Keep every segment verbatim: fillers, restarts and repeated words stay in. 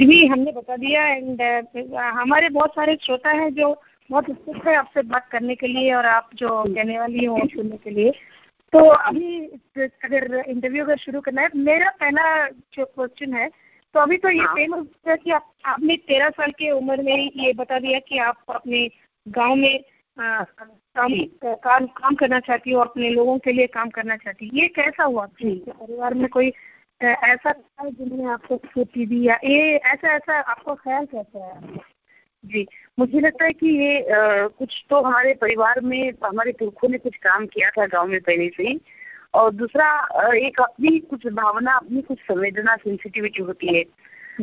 भी हमने बता दिया एंड हमारे बहुत सारे श्रोता हैं जो बहुत उत्सुक है आपसे बात करने के लिए और आप जो कहने वाली हो सुनने के लिए। तो अभी अगर इंटरव्यू अगर शुरू करना है, मेरा पहला जो क्वेश्चन है, तो अभी तो ये फेमस है कि आप आपने तेरह साल की उम्र में ये बता दिया कि आप अपने गांव में आ, काम काम काम करना चाहती हो, अपने लोगों के लिए काम करना चाहती। ये कैसा हुआ? परिवार में कोई ऐसा था जिन्होंने आपको स्फूर्ति दी, या ये ऐसा ऐसा आपको ख्याल कैसा है? जी, मुझे लगता है कि ये आ, कुछ तो हमारे परिवार में हमारे पुरखों ने कुछ काम किया था गांव में पहले से ही, और दूसरा एक अपनी कुछ भावना, अपनी कुछ संवेदना, सेंसिटिविटी होती है।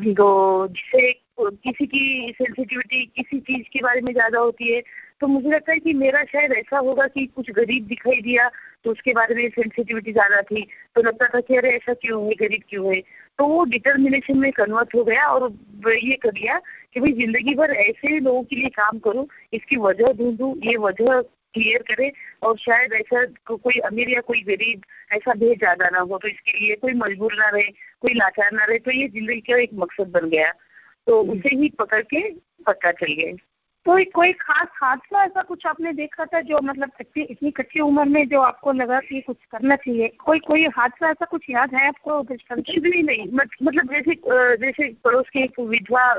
तो जिससे किसी की सेंसिटिविटी किसी चीज के बारे में ज्यादा होती है, तो मुझे लगता है कि मेरा शायद ऐसा होगा कि कुछ गरीब दिखाई दिया तो उसके बारे में सेंसिटिविटी ज्यादा थी, तो लगता था कि अरे ऐसा क्यों है, गरीब क्यों है। तो वो डिटर्मिनेशन में कन्वर्ट हो गया और ये कर दिया कि भाई जिंदगी भर ऐसे लोगों के लिए काम करूं, इसकी वजह ढूंढूं, ये वजह क्लियर करे, और शायद ऐसा को, कोई अमीर या कोई गरीब ऐसा भेद ज्यादा ना हो, तो इसके लिए कोई मजबूर ना रहे, कोई लाचार ना रहे। तो ये जिंदगी का एक मकसद बन गया, तो उसे ही पकड़ के पक्का चल गए। तो कोई खास हादसा ऐसा कुछ आपने देखा था जो मतलब कच्ची इतनी कच्ची उम्र में जो आपको लगा कि कुछ करना चाहिए? कोई कोई हादसा ऐसा कुछ याद है आपको? कुछ भी नहीं, मतलब जैसे जैसे पड़ोस की एक विधवा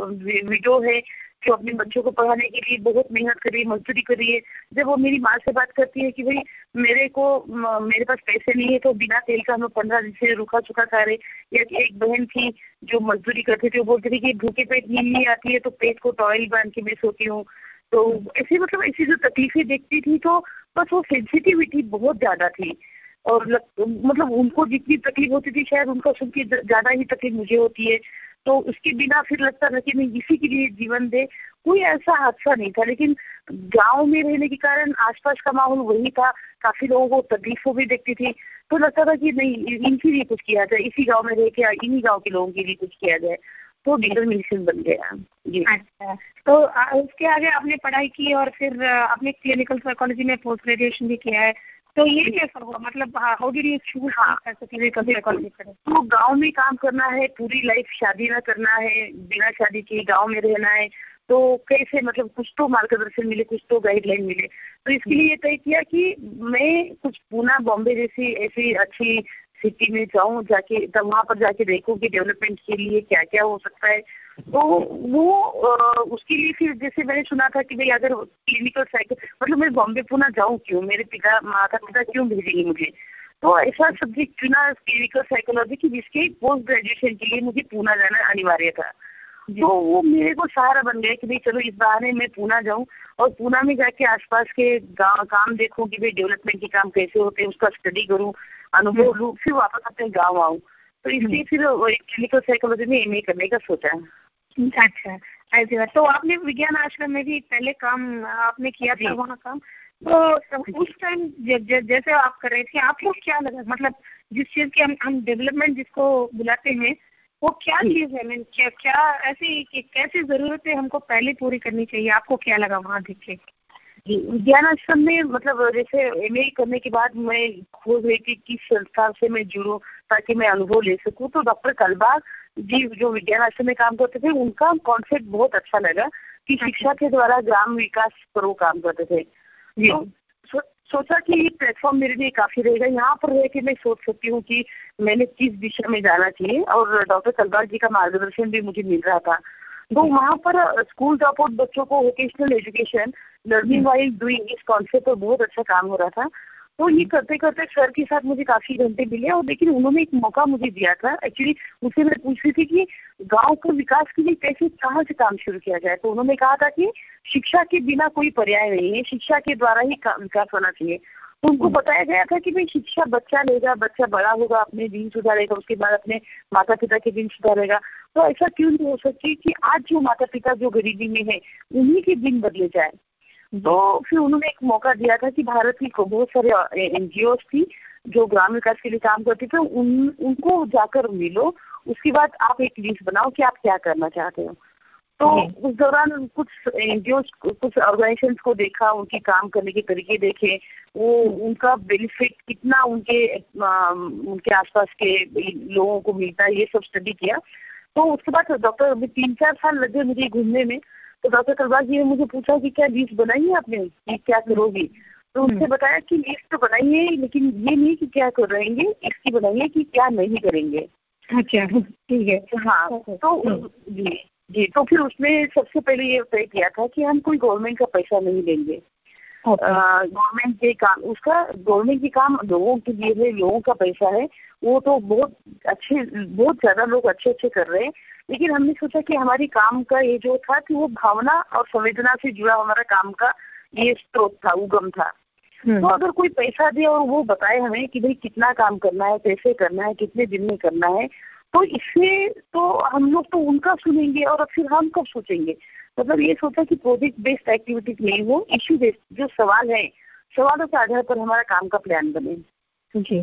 विडो है जो अपने बच्चों को पढ़ाने के लिए बहुत मेहनत कर रही है, मजदूरी कर रही है। जब वो मेरी माँ से बात करती है कि भाई मेरे को मेरे पास पैसे नहीं है तो बिना तेल का हम पंद्रह दिन से रूखा सूखा खा रहे, या एक बहन थी जो मजदूरी करती थी, वो बोलती थी कि भूखे पेट नींद नहीं आती है तो पेट को टॉयल बांध के मैं सोती हूँ। तो ऐसी मतलब ऐसी जो तकलीफें देखती थी, तो बस वो सेंसिटिविटी बहुत ज्यादा थी, और मतलब उनको जितनी तकलीफ होती थी शायद उनका सुन के ज्यादा ही तकलीफ मुझे होती है। तो उसके बिना फिर लगता था कि मैं इसी के लिए जीवन दे। कोई ऐसा हादसा नहीं था, लेकिन गांव में रहने के कारण आसपास का माहौल वही था, काफी लोगों को तकलीफों भी देखती थी, तो लगता था कि नहीं इनके लिए कुछ किया जाए, इसी गांव में रह के इन्हीं गांव के लोगों के लिए कुछ किया जाए, तो डिटर्मिनेशन बन गया। जी अच्छा, तो उसके आगे आपने पढ़ाई की और फिर आपने क्लिनिकल साइकोलॉजी में पोस्ट ग्रेजुएशन भी किया है, तो ये कैसा हुआ? मतलब how did you choose clinical psychology? तो गांव में काम करना है, पूरी लाइफ शादी ना करना है, बिना शादी के गांव में रहना है, तो कैसे मतलब कुछ तो मार्गदर्शन मिले, कुछ तो गाइडलाइन मिले। तो इसके लिए तय किया कि मैं कुछ पूना बॉम्बे जैसी ऐसी अच्छी सिटी में जाऊं, जाके तब वहाँ पर जाके देखूं कि डेवलपमेंट के लिए क्या क्या हो सकता है। तो वो आ, उसके लिए फिर जैसे मैंने सुना था कि भाई अगर क्लिनिकल साइको मतलब मैं बॉम्बे पूना जाऊं क्यों, मेरे पिता माता पिता क्यों भेजेंगे मुझे, तो ऐसा सब्जेक्ट चुना क्लिनिकल साइकोलॉजी की, जिसके पोस्ट ग्रेजुएशन के लिए मुझे पूना जाना अनिवार्य था। तो वो मेरे को सहारा बन गया कि भाई चलो इस बहाने मैं पूना जाऊं और पूना में जाके आसपास के गांव काम देखूं कि भाई डेवलपमेंट के काम कैसे होते हैं, उसका स्टडी करूं, अनुभव लूं, फिर वापस अपने गाँव आऊँ। तो इसलिए फिर क्लिनिकल साइकोलॉजी में एम ए करने का सोचा। अच्छा, ऐसी बात। तो आपने विज्ञान आश्रम में भी पहले काम आपने किया था वहाँ काम, तो उस टाइम जैसे आप कर रहे थे आपको क्या लगा? मतलब जिस चीज की हम हम डेवलपमेंट जिसको बुलाते हैं वो क्या चीज है? मैं क्या क्या ऐसी कैसी जरूरतें हमको पहले पूरी करनी चाहिए? आपको क्या लगा वहाँ देख के? जी, विज्ञान आश्रम में मतलब जैसे एम ए करने के बाद मैं खोज रही थी किस संस्था से मैं जुड़ूं ताकि मैं अनुभव ले सकूं। तो डॉक्टर कलबाग जी जो विज्ञान आश्रम में काम करते थे, उनका कॉन्सेप्ट बहुत अच्छा लगा कि शिक्षा के द्वारा ग्राम विकास पर वो काम करते थे। तो सो, सोचा कि ये प्लेटफॉर्म मेरे लिए काफी रहेगा, यहाँ पर रह के मैं सोच सकती हूँ कि मैंने किस दिशा में जाना चाहिए, और डॉक्टर कलबाग जी का मार्गदर्शन भी मुझे मिल रहा था। तो वहाँ पर स्कूल ड्रॉप आउट बच्चों को vocational education learning wise doing इस कॉन्सेप्ट पर बहुत अच्छा काम हो रहा था। तो ये करते करते सर के साथ मुझे काफी घंटे मिले, और लेकिन उन्होंने एक मौका मुझे दिया था। एक्चुअली मुझसे मैं पूछ रही थी कि गांव के विकास के लिए कैसे कहाँ से काम शुरू किया जाए, तो उन्होंने कहा था कि शिक्षा के बिना कोई पर्याय नहीं है, शिक्षा के द्वारा ही विकास होना चाहिए। तो उनको बताया गया था कि भाई शिक्षा बच्चा लेगा, बच्चा बड़ा होगा, अपने दिन सुधारेगा, उसके बाद अपने माता पिता के दिन सुधारेगा। तो ऐसा क्यों नहीं हो सकती कि आज जो माता पिता जो गरीबी में है उन्हीं के दिन बदले जाए। तो फिर उन्होंने एक मौका दिया था कि भारत की बहुत सारे एनजीओ थी जो ग्राम विकास के लिए काम करती थे, उन उनको जाकर मिलो, उसके बाद आप एक लिस्ट बनाओ कि आप क्या करना चाहते हो। तो उस दौरान कुछ एनजीओ कुछ ऑर्गेनाइजेशंस को देखा, उनके काम करने के तरीके देखे, वो उनका बेनिफिट कितना उनके आ, उनके आसपास के लोगों को मिलता है, ये सब स्टडी किया। तो उसके बाद डॉक्टर अभी तीन चार साल लगे मुझे घूमने में। तो डॉक्टर कलबाग जी ने मुझे पूछा कि क्या लिस्ट बनाई है आपने, कि क्या करोगी? तो उसने बताया कि लिस्ट तो बनाई है, लेकिन ये नहीं कि क्या कर रहेंगे, इसकी बनाई है कि क्या नहीं करेंगे। अच्छा, ठीक है। हाँ, तो जी जी तो फिर उसमें सबसे पहले ये तय किया था कि हम कोई गवर्नमेंट का पैसा नहीं लेंगे। गवर्नमेंट के काम, उसका गवर्नमेंट के काम लोगों के लिए है, लोगों का पैसा है, वो तो बहुत अच्छे, बहुत ज्यादा लोग अच्छे अच्छे कर रहे हैं। लेकिन हमने सोचा कि हमारी काम का ये जो था कि वो भावना और संवेदना से जुड़ा हमारा काम का ये स्रोत था, उगम था। तो अगर कोई पैसा दे और वो बताए हमें कि भाई कितना काम करना है, कैसे करना है, कितने दिन में करना है, तो इससे तो हम लोग तो उनका सुनेंगे और फिर हम कब सोचेंगे। मतलब ये सोचा कि प्रोजेक्ट बेस्ड एक्टिविटीज नहीं हो, इश्यू बेस्ड जो सवाल है, सवालों के आधार पर हमारा काम का प्लान बने। जी।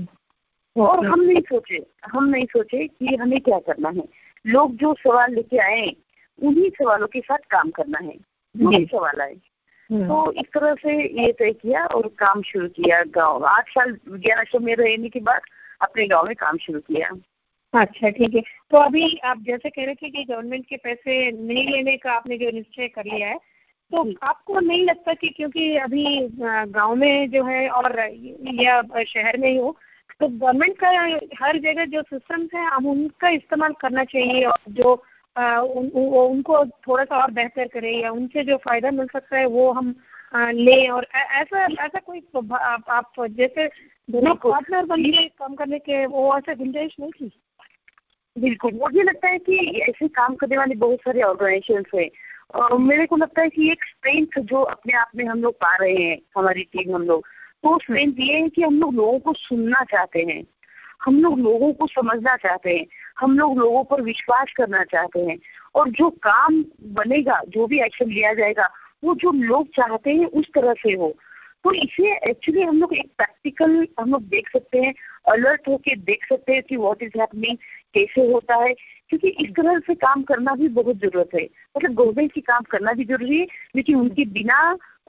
और हम नहीं सोचे हम नहीं सोचे कि हमें क्या करना है, लोग जो सवाल लेके आए उन्हीं सवालों के साथ काम करना है, जो भी सवाल आए। तो इस तरह से ये तय किया और काम शुरू किया। गाँव आठ साल विज्ञान आश्रम में रहने के बाद अपने गाँव में काम शुरू किया। अच्छा, ठीक है। तो अभी आप जैसे कह रहे थे कि गवर्नमेंट के पैसे नहीं लेने का आपने जो निश्चय कर लिया है, तो आपको नहीं लगता कि क्योंकि अभी गांव में जो है और या शहर में ही हो, तो गवर्नमेंट का हर जगह जो सिस्टम्स हैं हम उनका इस्तेमाल करना चाहिए और जो आ, उन, उनको थोड़ा सा और बेहतर करें या उनसे जो फायदा मिल सकता है वो हम लें, और ऐसा ऐसा कोई आप, आप जैसे दोनों पार्टनर बन के काम करने के वो ऐसे गुंजाइश नहीं थी? बिल्कुल, मुझे लगता है कि ऐसे काम करने वाले बहुत सारे ऑर्गेनाइजेशंस हैं और मेरे को लगता है कि एक स्ट्रेंथ जो अपने आप में हम लोग पा रहे हैं, हमारी टीम हम लोग, तो स्ट्रेंथ ये है कि हम लोग लोगों को सुनना चाहते हैं, हम लोग लोगों को समझना चाहते हैं, हम लोग लोगों पर विश्वास करना चाहते हैं और जो काम बनेगा, जो भी एक्शन लिया जाएगा वो जो लोग चाहते हैं उस तरह से हो। तो इसे एक्चुअली हम लोग एक प्रैक्टिकल हम लोग देख सकते हैं, अलर्ट होके देख सकते हैं कि व्हाट इज हैपनिंग, कैसे होता है, क्योंकि इस तरह से काम करना भी बहुत जरूरत है। मतलब गवर्नमेंट की काम करना भी जरूरी है, लेकिन उनके बिना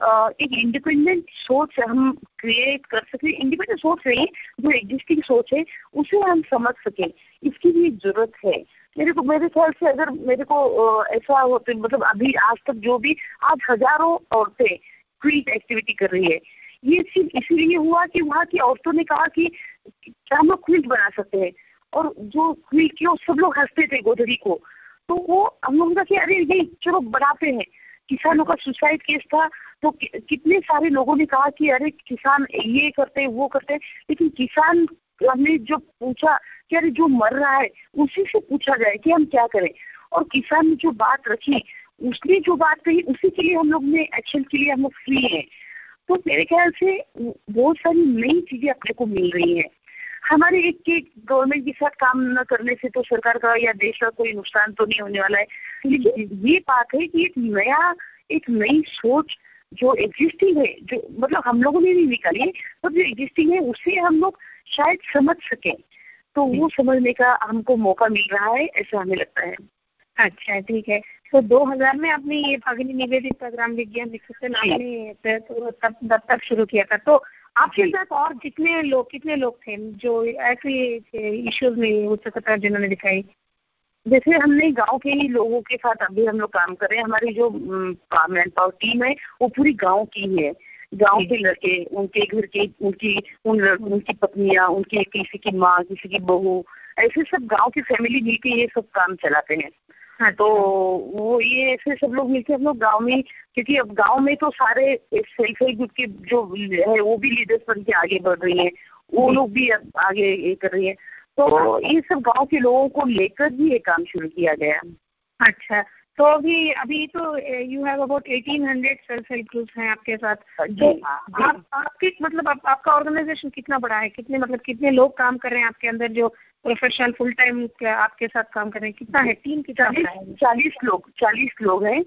एक इंडिपेंडेंट सोच हम क्रिएट कर सके। इंडिपेंडेंट सोच नहीं, जो एग्जिस्टिंग सोच है उसे हम समझ सके, इसकी भी जरूरत है। मेरे को मेरे ख्याल से अगर मेरे को ऐसा होते, मतलब अभी आज तक जो भी आज हजारों औरतें क्विट एक्टिविटी कर रही है, ये सिर्फ इसीलिए हुआ कि वहाँ की औरतों ने कहा कि क्या हम लोग क्विट बना सकते हैं, और जो क्विट की सब लोग हंसते थे गोधड़ी को, तो वो हम लोग का कि अरे ये चलो बनाते हैं। किसानों का सुसाइड केस था तो कि, कितने सारे लोगों ने कहा कि अरे किसान ये करते हैं वो करते हैं, लेकिन किसान हमने जो पूछा कि अरे जो मर रहा है उसी से पूछा जाए कि हम क्या करें, और किसान ने जो बात रखी, उसने जो बात कही, उसी के लिए हम लोग ने एक्शन के लिए हम लोग फ्री है। तो मेरे ख्याल से बहुत सारी नई चीजें अपने को मिल रही है। हमारे एक के गवर्नमेंट के साथ काम न करने से तो सरकार का या देश का कोई नुकसान तो नहीं होने वाला है, लेकिन ये बात है कि एक नया एक नई सोच जो एग्जिस्टिंग है, जो मतलब हम लोगों ने नहीं निकाली है, तो जो एग्जिस्टिंग है उसे हम लोग शायद समझ सके, तो वो समझने का हमको मौका मिल रहा है, ऐसा हमें लगता है। अच्छा, ठीक है। तो दो हज़ार में आपने ये भगिनी निवेदित प्रोग्राम विज्ञान विकसित आपने तो तब तब तक शुरू किया था, तो आपके साथ और कितने लोग कितने लोग थे जो ऐसे इश्यूज में उत्सुकता जिन्होंने दिखाई? जैसे हमने गांव के ही लोगों के साथ अभी हम लोग काम कर रहे हैं। हमारी जो मैन पावर टीम है वो पूरी गांव की है, गांव के लड़के, उनके घर के, उनकी उन उनकी पत्नियां, उनकी किसी की माँ, किसी की बहू, ऐसे सब गांव की फैमिली मिलके ये सब काम चलाते हैं। हाँ, तो वो ये ऐसे सब लोग मिलके हम लोग गांव में, क्योंकि अब गांव में तो सारे सेल्फ हेल्प ग्रुप के जो है वो भी लीडर्स बन के आगे बढ़ रही हैं, वो लोग भी अब आगे ये कर रही है, तो ये सब गांव के लोगों को लेकर भी ये काम शुरू किया गया। अच्छा, तो अभी अभी तो यू हैव अबाउट अठारह सौ सेल्फ हेल्प ग्रुप्स हैं आपके साथ। तो आप आपके मतलब आप, आपका ऑर्गेनाइजेशन कितना बड़ा है, कितने मतलब कितने लोग काम कर रहे हैं आपके अंदर जो प्रोफेशनल फुल टाइम आपके साथ काम कर रहे हैं, कितना है टीम? कितना है? चालीस लोग चालीस लोग हैं।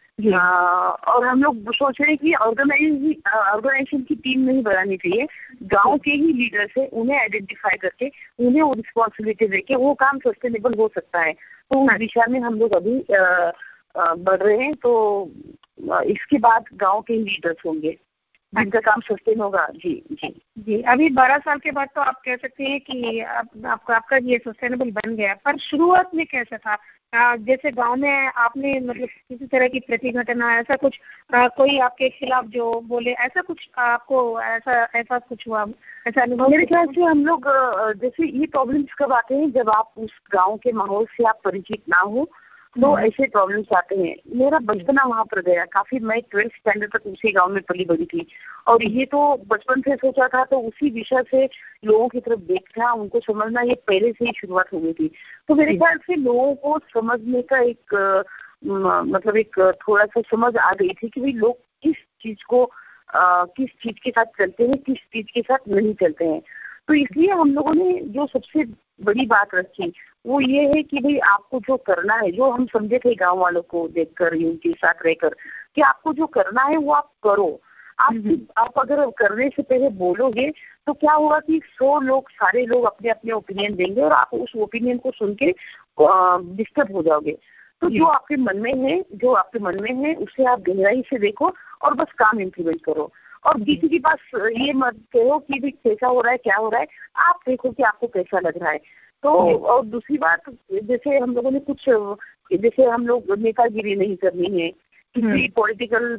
और हम लोग सोच रहे हैं कि ऑर्गेनाइजेशन ऑर्गेनाइजेशन की टीम नहीं बनानी चाहिए, गांव के ही लीडर्स है उन्हें आइडेंटिफाई करके उन्हें वो रिस्पॉन्सिबिलिटी देके वो काम सस्टेनेबल हो सकता है। तो उस दिशा में हम लोग अभी बढ़ रहे हैं। तो इसके बाद गांव के ही लीडर्स होंगे जिनका काम सस्टेन होगा। जी जी जी अभी बारह साल के बाद तो आप कह सकते हैं कि आप, आपका आपका ये सस्टेनेबल बन गया, पर शुरुआत में कैसा था? आ, जैसे गांव में आपने मतलब किसी तरह की प्रतिघटना ऐसा कुछ आ, कोई आपके खिलाफ जो बोले ऐसा कुछ आपको ऐसा ऐसा कुछ हुआ ऐसा अनुभव? मेरे ख्याल से हम लोग जैसे ये प्रॉब्लम्स कब आते हैं जब आप उस गांव के माहौल से आप परिचित ना हो तो ऐसे प्रॉब्लम्स आते हैं। मेरा बचपना वहाँ पर गया काफी, मैं ट्वेल्थ स्टैंडर्ड तक उसी गांव में पली बड़ी थी और ये तो बचपन से सोचा था तो उसी विषय से लोगों की तरफ देखना उनको समझना ये पहले से ही शुरुआत हो गई थी। तो मेरे ख्याल से लोगों को समझने का एक मतलब एक थोड़ा सा समझ आ गई थी कि भाई लोग किस चीज को आ, किस चीज के साथ चलते हैं, किस चीज के साथ नहीं चलते हैं। तो इसलिए हम लोगों ने जो सबसे बड़ी बात रखी वो ये है कि भाई आपको जो करना है, जो हम समझे थे गांव वालों को देखकर उनके साथ रहकर कि आपको जो करना है वो आप करो। आप आप अगर करने से पहले बोलोगे तो क्या होगा कि सौ लोग सारे लोग अपने अपने ओपिनियन देंगे और आप उस ओपिनियन को सुन के डिस्टर्ब हो जाओगे। तो जो आपके मन में है जो आपके मन में है उसे आप गहराई से देखो और बस काम इम्प्लीमेंट करो और किसी के पास ये मत कहो कि भाई कैसा हो रहा है क्या हो रहा है, आप देखो कि आपको कैसा लग रहा है। तो और दूसरी बात जैसे हम लोगों ने कुछ जैसे हम लोग नेतागिरी नहीं करनी है, किसी पॉलिटिकल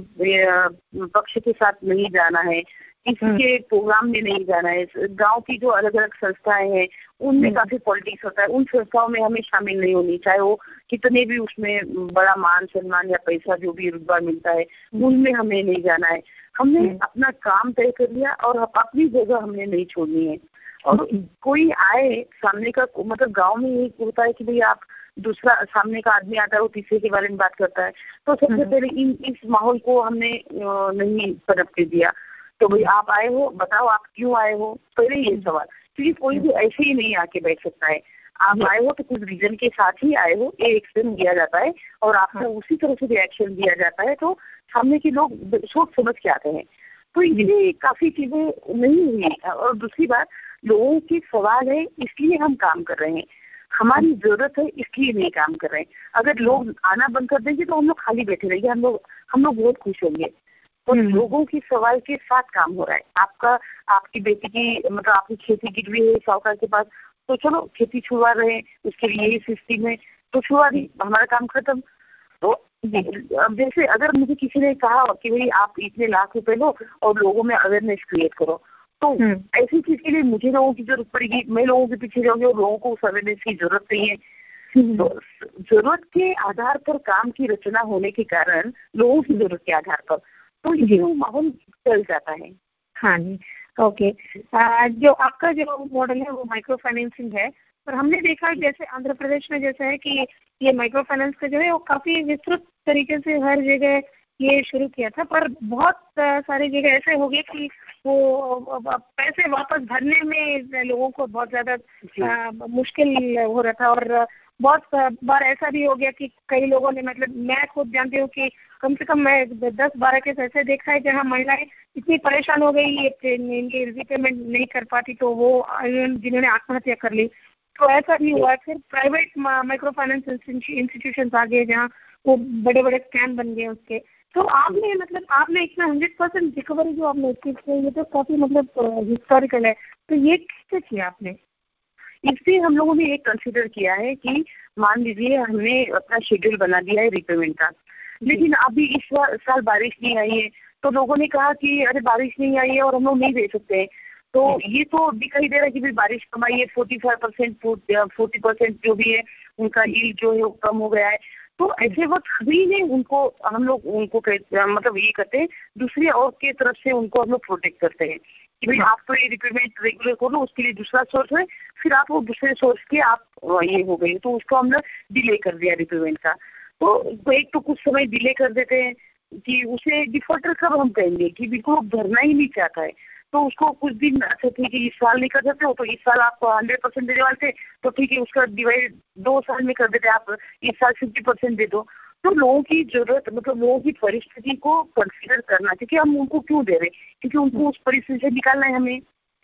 पक्ष के साथ नहीं जाना है, किसी के प्रोग्राम में नहीं जाना है। गांव की जो अलग अलग संस्थाएं हैं उनमें काफी पॉलिटिक्स होता है, उन संस्थाओं में हमें शामिल नहीं होनी, चाहे वो कितने भी उसमें बड़ा मान सम्मान या पैसा जो भी रुतबा मिलता है उनमें हमें नहीं जाना है। हमने अपना काम तय कर लिया और अपनी जगह हमने नहीं छोड़नी है। और कोई आए सामने का मतलब गांव में एक होता है कि भाई आप दूसरा सामने का आदमी आता है वो तीसरे के बारे में बात करता है, तो सबसे पहले इन इस माहौल को हमने नहीं पनपने दिया। तो भाई आप आए हो, बताओ आप क्यों आए हो, पहले ये सवाल, क्योंकि कोई भी ऐसे ही नहीं आके बैठ सकता है। आप आए हो तो कुछ रीजन के साथ ही आए हो, ये एक्सप्लेन दिया जाता है और आपको उसी तरह से रिएक्शन दिया जाता है, तो सामने के लोग सोच समझ के आते हैं। तो इसलिए काफी चीजें नहीं हुई। और दूसरी बात, लोगों के सवाल है इसलिए हम काम कर रहे हैं, हमारी जरूरत है इसलिए नहीं काम कर रहे हैं। अगर लोग आना बंद कर देंगे तो हम लोग खाली बैठे रहेंगे, हम लोग हम लोग बहुत खुश होंगे। तो लोगों की सवाल के साथ काम हो रहा है। आपका आपकी बेटी की मतलब आपकी खेती गिरवी है साहूकार के पास, तो चलो खेती छुड़वा रहे हैं, उसके लिए यही सिस्टम है तो छुड़वा दी, हमारा काम खत्म। तो जैसे अगर मुझे किसी ने कहा कि भाई आप इतने लाख रुपए लो और लोगों में अवेयरनेस क्रिएट करो, तो ऐसी चीज के लिए मुझे लोगों की जरूरत पड़ेगी, मैं लोगों के पीछे जाऊंगी और लोगों को उस अवेयरनेस की जरूरत नहीं है। तो जरूरत के आधार पर काम की रचना होने के कारण लोगों की जरूरत के आधार पर तो ये माहौल चल जाता है। हाँ जी, ओके। आ, जो आपका जो मॉडल है वो माइक्रो फाइनेंसिंग है, पर हमने देखा जैसे आंध्र प्रदेश में जैसा है कि ये माइक्रो फाइनेंस का जो है वो काफी विस्तृत तरीके से हर जगह ये शुरू किया था, पर बहुत सारी जगह ऐसे हो गए कि वो पैसे वापस भरने में लोगों को बहुत ज्यादा मुश्किल हो रहा था। और बहुत बार ऐसा भी हो गया कि कई लोगों ने मतलब मैं खुद जानती हूँ कि कम से कम मैं दस बारह केस ऐसे देखा है जहाँ महिलाएं इतनी परेशान हो गई इनकी रिपेमेंट नहीं कर पाती तो वो जिन्होंने आत्महत्या कर ली। तो ऐसा भी हुआ। फिर प्राइवेट माइक्रो फाइनेंस इंस्टीट्यूशन आ गए जहाँ वो बड़े बड़े स्कैम बन गए उसके। तो आपने मतलब आपने इतना हंड्रेड परसेंट रिकवरी जो आपने अचीव किया ये तो काफी मतलब हिस्टोरिकल है, तो ये कैसे किया आपने? इससे हम लोगों ने एक कंसिडर किया है कि मान लीजिए हमने अपना शेड्यूल बना दिया है रिपेमेंट का, लेकिन अभी इस साल बारिश नहीं आई है तो लोगों ने कहा कि अरे बारिश नहीं आई है और हम लोग नहीं दे सकते हैं। तो ये तो दिखाई दे रहा है कि भाई बारिश कम आई है, forty five percent forty percent जो भी है उनका यील्ड जो है वो कम हो गया है। तो ऐसे वक्त सभी ने उनको हम लोग उनको मतलब ये करते हैं, दूसरी और के तरफ से उनको हम लोग प्रोटेक्ट करते हैं कि भाई आप तो ये रिपेमेंट रेगुलर करो, उसके लिए दूसरा सोर्स है, फिर आप वो दूसरे सोर्स के आप ये हो गए तो उसको हमने डिले कर दिया रिपेमेंट का। तो एक तो कुछ समय डिले कर देते हैं कि उसे डिफॉल्टर कब हम कहेंगे कि बिल्कुल भरना ही नहीं चाहता है, तो उसको कुछ दिन अच्छा ठीक है इस साल नहीं कर सकते हो तो इस साल आप हंड्रेड परसेंट देने वाले थे तो ठीक है उसका डिवाइड दो साल में कर देते, आप इस साल फिफ्टी परसेंट दे दो। तो लोगों की जरूरत मतलब लोगों की परिस्थिति को कंसीडर करना, क्योंकि हम उनको क्यों दे रहे, क्योंकि उनको उस परिस्थिति से निकालना है हमें।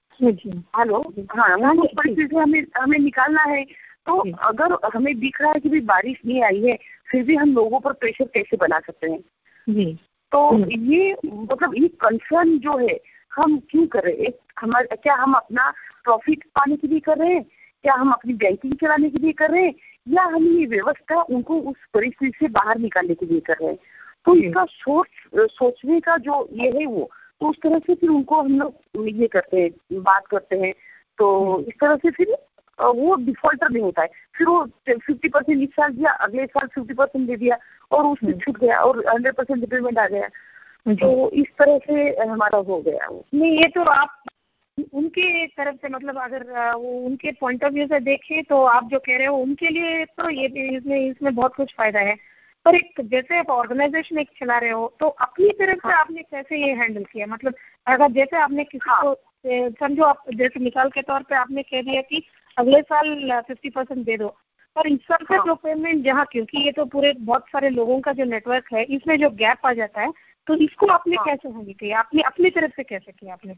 हेलो, हाँ, उस परिस्थिति से हमें हमें निकालना है। तो अगर हमें दिख रहा है कि भाई बारिश नहीं आई है फिर भी हम लोगों पर प्रेशर कैसे बना सकते हैं जी। तो ये मतलब ये कंसर्न जो है हम क्यों कर रहे हैं, हमारे क्या हम अपना प्रॉफिट पाने के लिए कर रहे हैं क्या हम अपनी बैंकिंग चलाने के लिए कर रहे हैं या हम ये व्यवस्था उनको उस परिस्थिति से बाहर निकालने के लिए कर रहे हैं। तो इसका सोच सोचने का जो ये है वो, तो उस तरह से फिर उनको हम लोग ये करते हैं, बात करते हैं। तो इस तरह से फिर वो डिफॉल्टर नहीं होता है। फिर वो फिफ्टी परसेंट इस साल दिया, अगले साल फिफ्टी परसेंट दे दिया और उससे छूट गया और हंड्रेड परसेंट डिपेंडमेंट आ गया। तो इस तरह से हमारा हो गया वो। नहीं, ये तो आप उनके तरफ से, मतलब अगर वो उनके पॉइंट ऑफ व्यू से देखें तो आप जो कह रहे हो उनके लिए तो ये इसमें इसमें बहुत कुछ फायदा है। पर एक जैसे आप ऑर्गेनाइजेशन एक चला रहे हो तो अपनी तरफ से आपने कैसे ये हैंडल किया? मतलब अगर जैसे आपने किसी को समझो, आप जैसे मिसाल के तौर पे आपने कह दिया कि अगले साल फिफ्टी परसेंट दे दो, पर इस सब का जो पेमेंट जहाँ, क्योंकि ये तो पूरे बहुत सारे लोगों का जो नेटवर्क है इसमें जो गैप आ जाता है, तो इसको आपने कैसे हैंडल किया? आपने अपनी तरफ से कैसे किया आपने?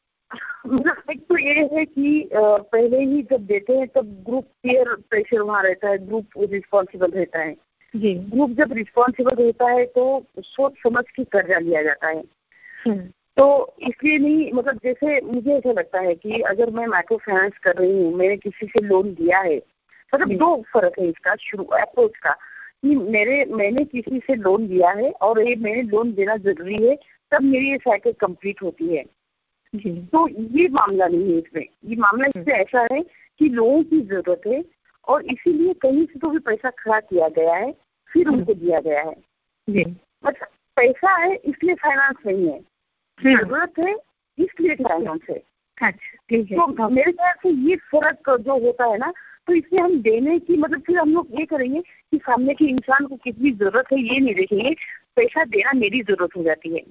मतलब एक तो ये है कि पहले ही जब देते हैं तब ग्रुप पीयर प्रेशर वहाँ रहता है, ग्रुप रिस्पॉन्सिबल रहता है जी। ग्रुप जब रिस्पॉन्सिबल रहता है तो सोच समझ के कर्जा लिया जाता है। तो इसलिए नहीं, मतलब जैसे मुझे ऐसा लगता है कि अगर मैं माइक्रो फाइनेंस कर रही हूँ, मैंने किसी से लोन लिया है, मतलब दो फर्क है इसका शुरू अप्रोच का, कि मेरे मैंने किसी से लोन लिया है और ये मैंने लोन देना जरूरी है तब मेरी ये साइकिल कंप्लीट होती है। जी। तो ये मामला नहीं है इसमें। ये मामला इससे ऐसा है कि लोगों की जरूरत है और इसीलिए कहीं से तो भी पैसा खड़ा किया गया है, फिर उनको दिया गया है। जी। मतलब पैसा है इसलिए फाइनेंस नहीं है, जरूरत है इसलिए फाइनेंस है। अच्छा, ठीक है। तो मेरे ख्याल से ये फर्क जो होता है ना, तो इसलिए हम देने की, मतलब फिर हम लोग ये करेंगे कि सामने के इंसान को कितनी जरूरत है ये नहीं देखेंगे, पैसा देना मेरी जरूरत हो जाती है।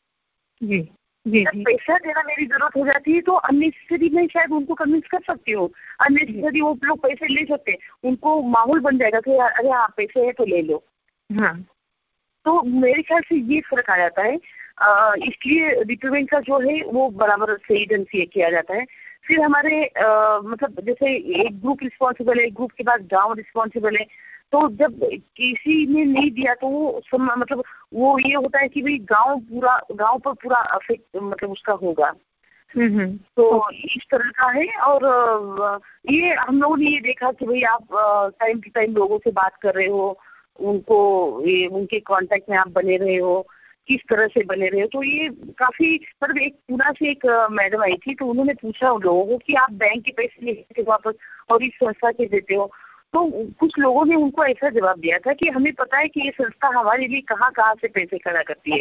जी जी जी। पैसा देना मेरी जरूरत हो जाती है तो अननेसेसरी मैं शायद उनको कन्विंस कर सकती हूँ, अननेसेसरी वो लोग पैसे ले सकते हैं, उनको माहौल बन जाएगा कि अरे हाँ पैसे है तो ले लो। हाँ। तो मेरे ख्याल से ये फर्क आ जाता है, इसलिए रिपेमेंट का जो है वो बराबर सही ढंग से किया जाता है। फिर हमारे आ, मतलब जैसे एक ग्रुप रिस्पॉन्सिबल है, ग्रुप के बाद गांव रिस्पॉन्सिबल है, तो जब किसी ने नहीं दिया तो वो मतलब वो ये होता है कि भाई गांव पूरा गांव पर पूरा अफेक्ट मतलब उसका होगा। तो इस तरह का है। और ये हम लोगों ने ये देखा कि भाई आप टाइम टू टाइम लोगों से बात कर रहे हो, उनको ये उनके कांटेक्ट में आप बने रहे हो, किस तरह से बने रहे हो। तो ये काफी मतलब एक पूना से एक मैडम आई थी तो उन्होंने पूछा उन लोगों को कि आप बैंक के पैसे लेते हो वापस और इस संस्था के देते हो, तो कुछ लोगों ने उनको ऐसा जवाब दिया था कि हमें पता है कि ये संस्था हमारे लिए कहाँ कहाँ से पैसे खड़ा करती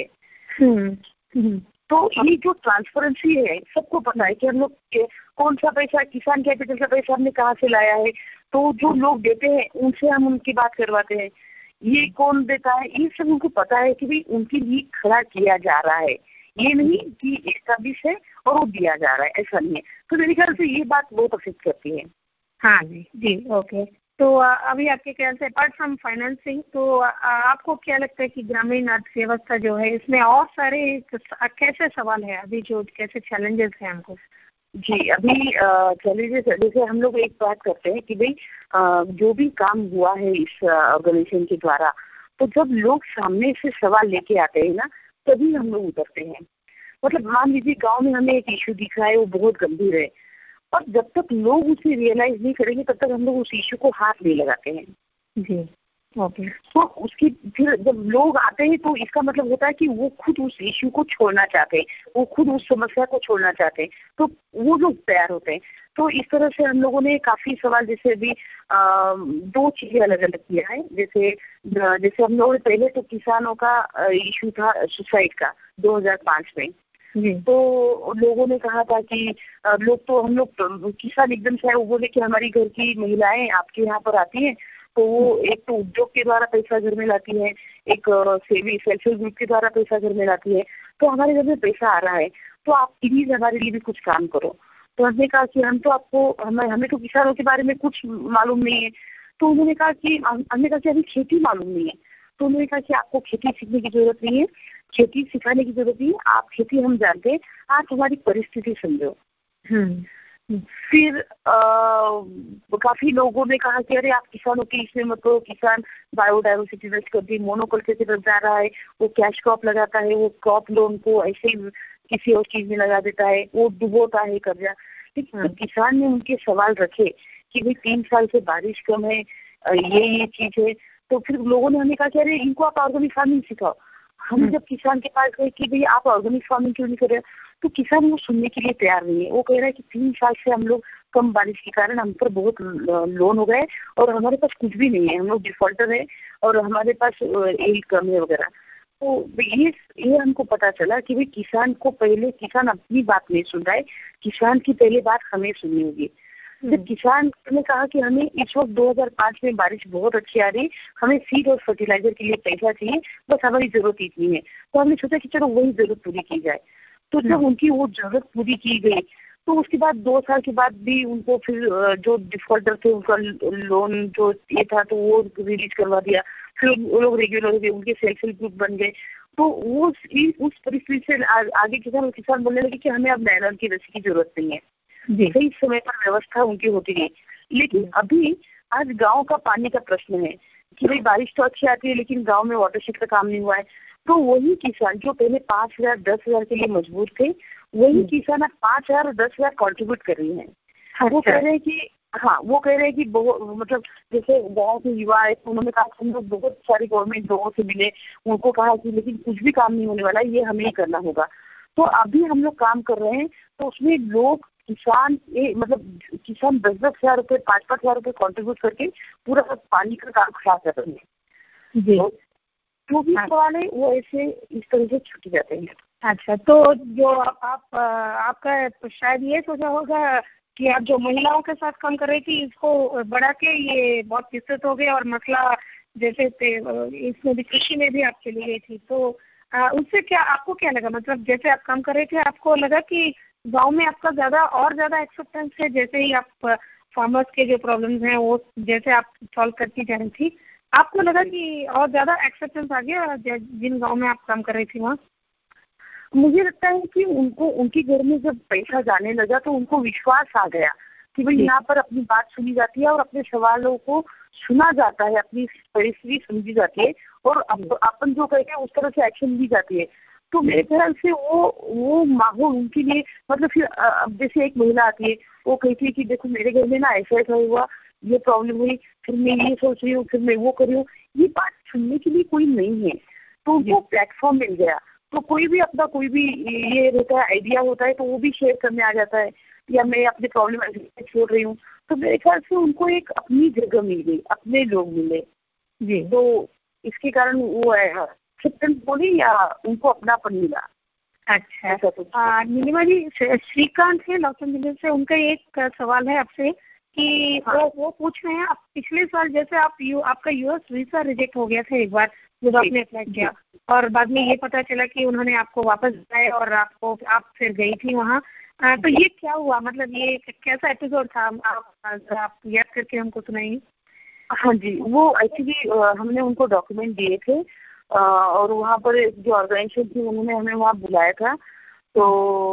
है। तो ये जो ट्रांसपेरेंसी है सबको पता है कि हम लोग कौन सा पैसा, किसान कैपिटल का पैसा हमने कहाँ से लाया है, तो जो लोग देते हैं उनसे हम उनकी बात करवाते हैं, ये कौन देता है, ये सब उनको पता है कि भाई उनके लिए खड़ा किया जा रहा है, ये नहीं कि एस्टैब्लिश है और वो दिया जा रहा है, ऐसा नहीं है। तो मेरे ख्याल से ये बात बहुत अफेक्ट करती है। हाँ जी जी ओके। तो अभी आपके ख्याल से अपार्ट फ्रॉम फाइनेंसिंग तो आपको क्या लगता है कि ग्रामीण अर्थव्यवस्था जो है इसमें और सारे कैसे सवाल है अभी, जो कैसे चैलेंजेस हैं हमको? जी अभी चैलेंजेस जैसे हम लोग एक बात करते हैं कि भाई जो भी काम हुआ है इस ऑर्गेनाइजेशन के द्वारा, तो जब लोग सामने से सवाल लेके आते हैं ना तभी हम लोग उतरते हैं। मतलब मान लीजिए गांव में हमें एक इशू दिख रहा है, वो बहुत गंभीर है, और जब तक लोग उसे रियलाइज नहीं करेंगे तब तक हम लोग उस इशू को हाथ नहीं लगाते हैं। जी ओके। तो उसकी फिर जब लोग आते हैं तो इसका मतलब होता है कि वो खुद उस इशू को छोड़ना चाहते हैं, वो खुद उस समस्या को छोड़ना चाहते हैं, तो वो लोग तैयार होते हैं। तो इस तरह से हम लोगों ने काफी सवाल, जैसे अभी आ, दो चीजें अलग अलग किया है। जैसे जैसे हम लोगों ने पहले तो किसानों का इशू था सुसाइड का दो हजार पाँच में, तो लोगों ने कहा था कि लोग तो हम लोग किसान एकदम से वो बोले कि हमारी घर की महिलाएं आपके यहाँ पर आती हैं, तो वो एक तो उद्योग के द्वारा पैसा घर में लाती है, एक सेवी सेल्फ हेल्प ग्रुप के द्वारा पैसा घर में लाती है, तो हमारे घर में पैसा आ रहा है तो आप प्लीज हमारे लिए भी कुछ काम करो। तो हमने कहा कि हम तो आपको हमें हमें तो किसानों के बारे में कुछ मालूम नहीं है। तो उन्होंने कहा कि हमने कहा कि अभी खेती मालूम नहीं है। तो उन्होंने कहा कि आपको खेती सीखने की जरूरत नहीं है, खेती सिखाने की जरूरत नहीं है, आप खेती हम जानते हैं, आप हमारी परिस्थिति समझो। फिर आ, काफी लोगों ने कहा कि अरे आप किसानों के इसमें मत हो, किसान बायोडाइवर्सिटी नष्ट कर दी, मोनोकल्चर की तरफ जा रहा है, वो कैश क्रॉप लगाता है, वो क्रॉप लोन को ऐसे ही किसी और चीज में लगा देता है, वो डुबोता है कर्जा। लेकिन तो किसान ने उनके सवाल रखे कि भाई तीन साल से बारिश कम है, ये ये चीज है। तो फिर लोगों ने हमें कहा कि अरे इनको आप ऑर्गेनिक फार्मिंग सिखाओ। हम जब किसान के पास गए कि भाई आप ऑर्गेनिक फार्मिंग क्यों नहीं कर रहे, तो किसान वो सुनने के लिए तैयार नहीं है। वो कह रहा है कि तीन साल से हम लोग कम बारिश के कारण हम पर बहुत लोन हो गए और हमारे पास कुछ भी नहीं है, हम लोग डिफॉल्टर है और हमारे पास यही कम है वगैरह। तो ये ये हमको पता चला कि भाई किसान को पहले, किसान अपनी बात नहीं सुन रहा है, किसान की पहले बात हमें सुननी होगी। जब किसान ने कहा कि हमें इस वक्त दो हज़ार पाँच में बारिश बहुत अच्छी आ रही, हमें सीड और फर्टिलाइजर के लिए पैसा चाहिए, बस हमारी जरूरत इतनी है, तो हमने सोचा कि चलो वही जरूरत पूरी की जाए। तो जब उनकी वो जरूरत पूरी की गई तो उसके बाद दो साल के बाद भी उनको फिर जो डिफॉल्टर थे उनका लोन जो ये था तो वो रिलीज करवा दिया। फिर वो लोग रेगुलर हो गए, उनके सेल्फ हेल्प ग्रुप बन गए। तो वो उस परिस्थिति से आगे किसान किसान बोलने लगे कि हमें अब नायलॉन की रस्सी की जरूरत नहीं है, सही समय पर व्यवस्था उनकी होती गई। लेकिन अभी आज गांव का पानी का प्रश्न है कि भाई बारिश तो अच्छी आती है लेकिन गांव में वाटरशेड का काम नहीं हुआ है। तो वही किसान जो पहले पाँच हजार दस हजार के लिए मजबूर थे, वही किसान अब पाँच हजार और दस हजार कॉन्ट्रीब्यूट कर रही है। वो कह रहे हैं कि हाँ वो कह रहे हैं कि बहुत मतलब जैसे गाँव के युवा है तो उन्होंने कहा हम लोग बहुत सारी गवर्नमेंट लोगों से मिले, उनको कहा कि लेकिन कुछ भी काम नहीं होने वाला, ये हमें ही करना होगा। तो अभी हम लोग काम कर रहे हैं, तो उसमें लोग किसान ए, मतलब किसान दस दस हजार रुपये पाँच पाँच हजार रुपये कॉन्ट्रीब्यूट करके पूरा पानी का काम खड़ा कर रहे हैं। जी जो भी सवाल है वो ऐसे इस तरह से छूट जाते हैं। अच्छा, तो जो आप आपका शायद ये सोचा होगा कि आप जो महिलाओं के साथ काम कर रही थी इसको बढ़ा के ये बहुत विस्तृत हो गया और मसला जैसे इसमें भी कृषि में भी आप चली गई थी, तो आ, उससे क्या आपको क्या लगा? मतलब जैसे आप काम कर रहे थे आपको लगा कि गांव में आपका ज्यादा और ज्यादा एक्सेप्टेंस है, जैसे ही आप फार्मर्स के जो प्रॉब्लम्स हैं वो जैसे आप सॉल्व करती जा रही थी, आपको लगा कि और ज्यादा एक्सेप्टेंस आ गया जिन गांव में आप काम कर रही थी वहाँ? मुझे लगता है कि उनको उनके घर में जब पैसा जाने लगा तो उनको विश्वास आ गया कि भाई यहाँ पर अपनी बात सुनी जाती है और अपने सवालों को सुना जाता है, अपनी परिस्थिति समझी जाती है और अपन जो कहते हैं उस तरह से एक्शन ली जाती है। तो मेरे ख्याल से वो वो माहौल उनके लिए मतलब फिर अब जैसे एक महिला आती है वो कहती है कि देखो मेरे घर में ना ऐसा ऐसा हुआ, ये प्रॉब्लम हुई, फिर मैं ये सोच रही हूँ, फिर मैं वो कर रही हूँ, ये बात सुनने के लिए कोई नहीं है, तो उनको प्लेटफॉर्म मिल गया। तो कोई भी अपना कोई भी ये रहता है आइडिया होता है तो वो भी शेयर करने आ जाता है, या मैं अपने प्रॉब्लम छोड़ रही हूँ, तो मेरे ख्याल से उनको एक अपनी जगह मिल गई, अपने लोग मिले जी। तो इसके कारण वो एक्सेप्टेंस बोली या उनको अपनापन मिला। अच्छा, नीलिमा जी, श्रीकांत है लॉस एंजलिस से, उनका एक सवाल है आपसे कि हाँ। वो वो पूछ रहे हैं आप पिछले साल जैसे आप यू आपका यूएस वीजा रिजेक्ट हो गया था एक बार जब आपने अप्लाई किया और बाद में ये पता चला कि उन्होंने आपको वापस बुलाया और आपको आप फिर गई थी वहाँ, तो ये क्या हुआ? मतलब ये कैसा एपिसोड था? आप, आप याद करके हमको सुनाइए। हाँ जी, वो एक्चुअली हमने उनको डॉक्यूमेंट दिए थे और वहाँ पर जो ऑर्गेनाइजेशन थी उन्होंने हमें वहाँ बुलाया था, तो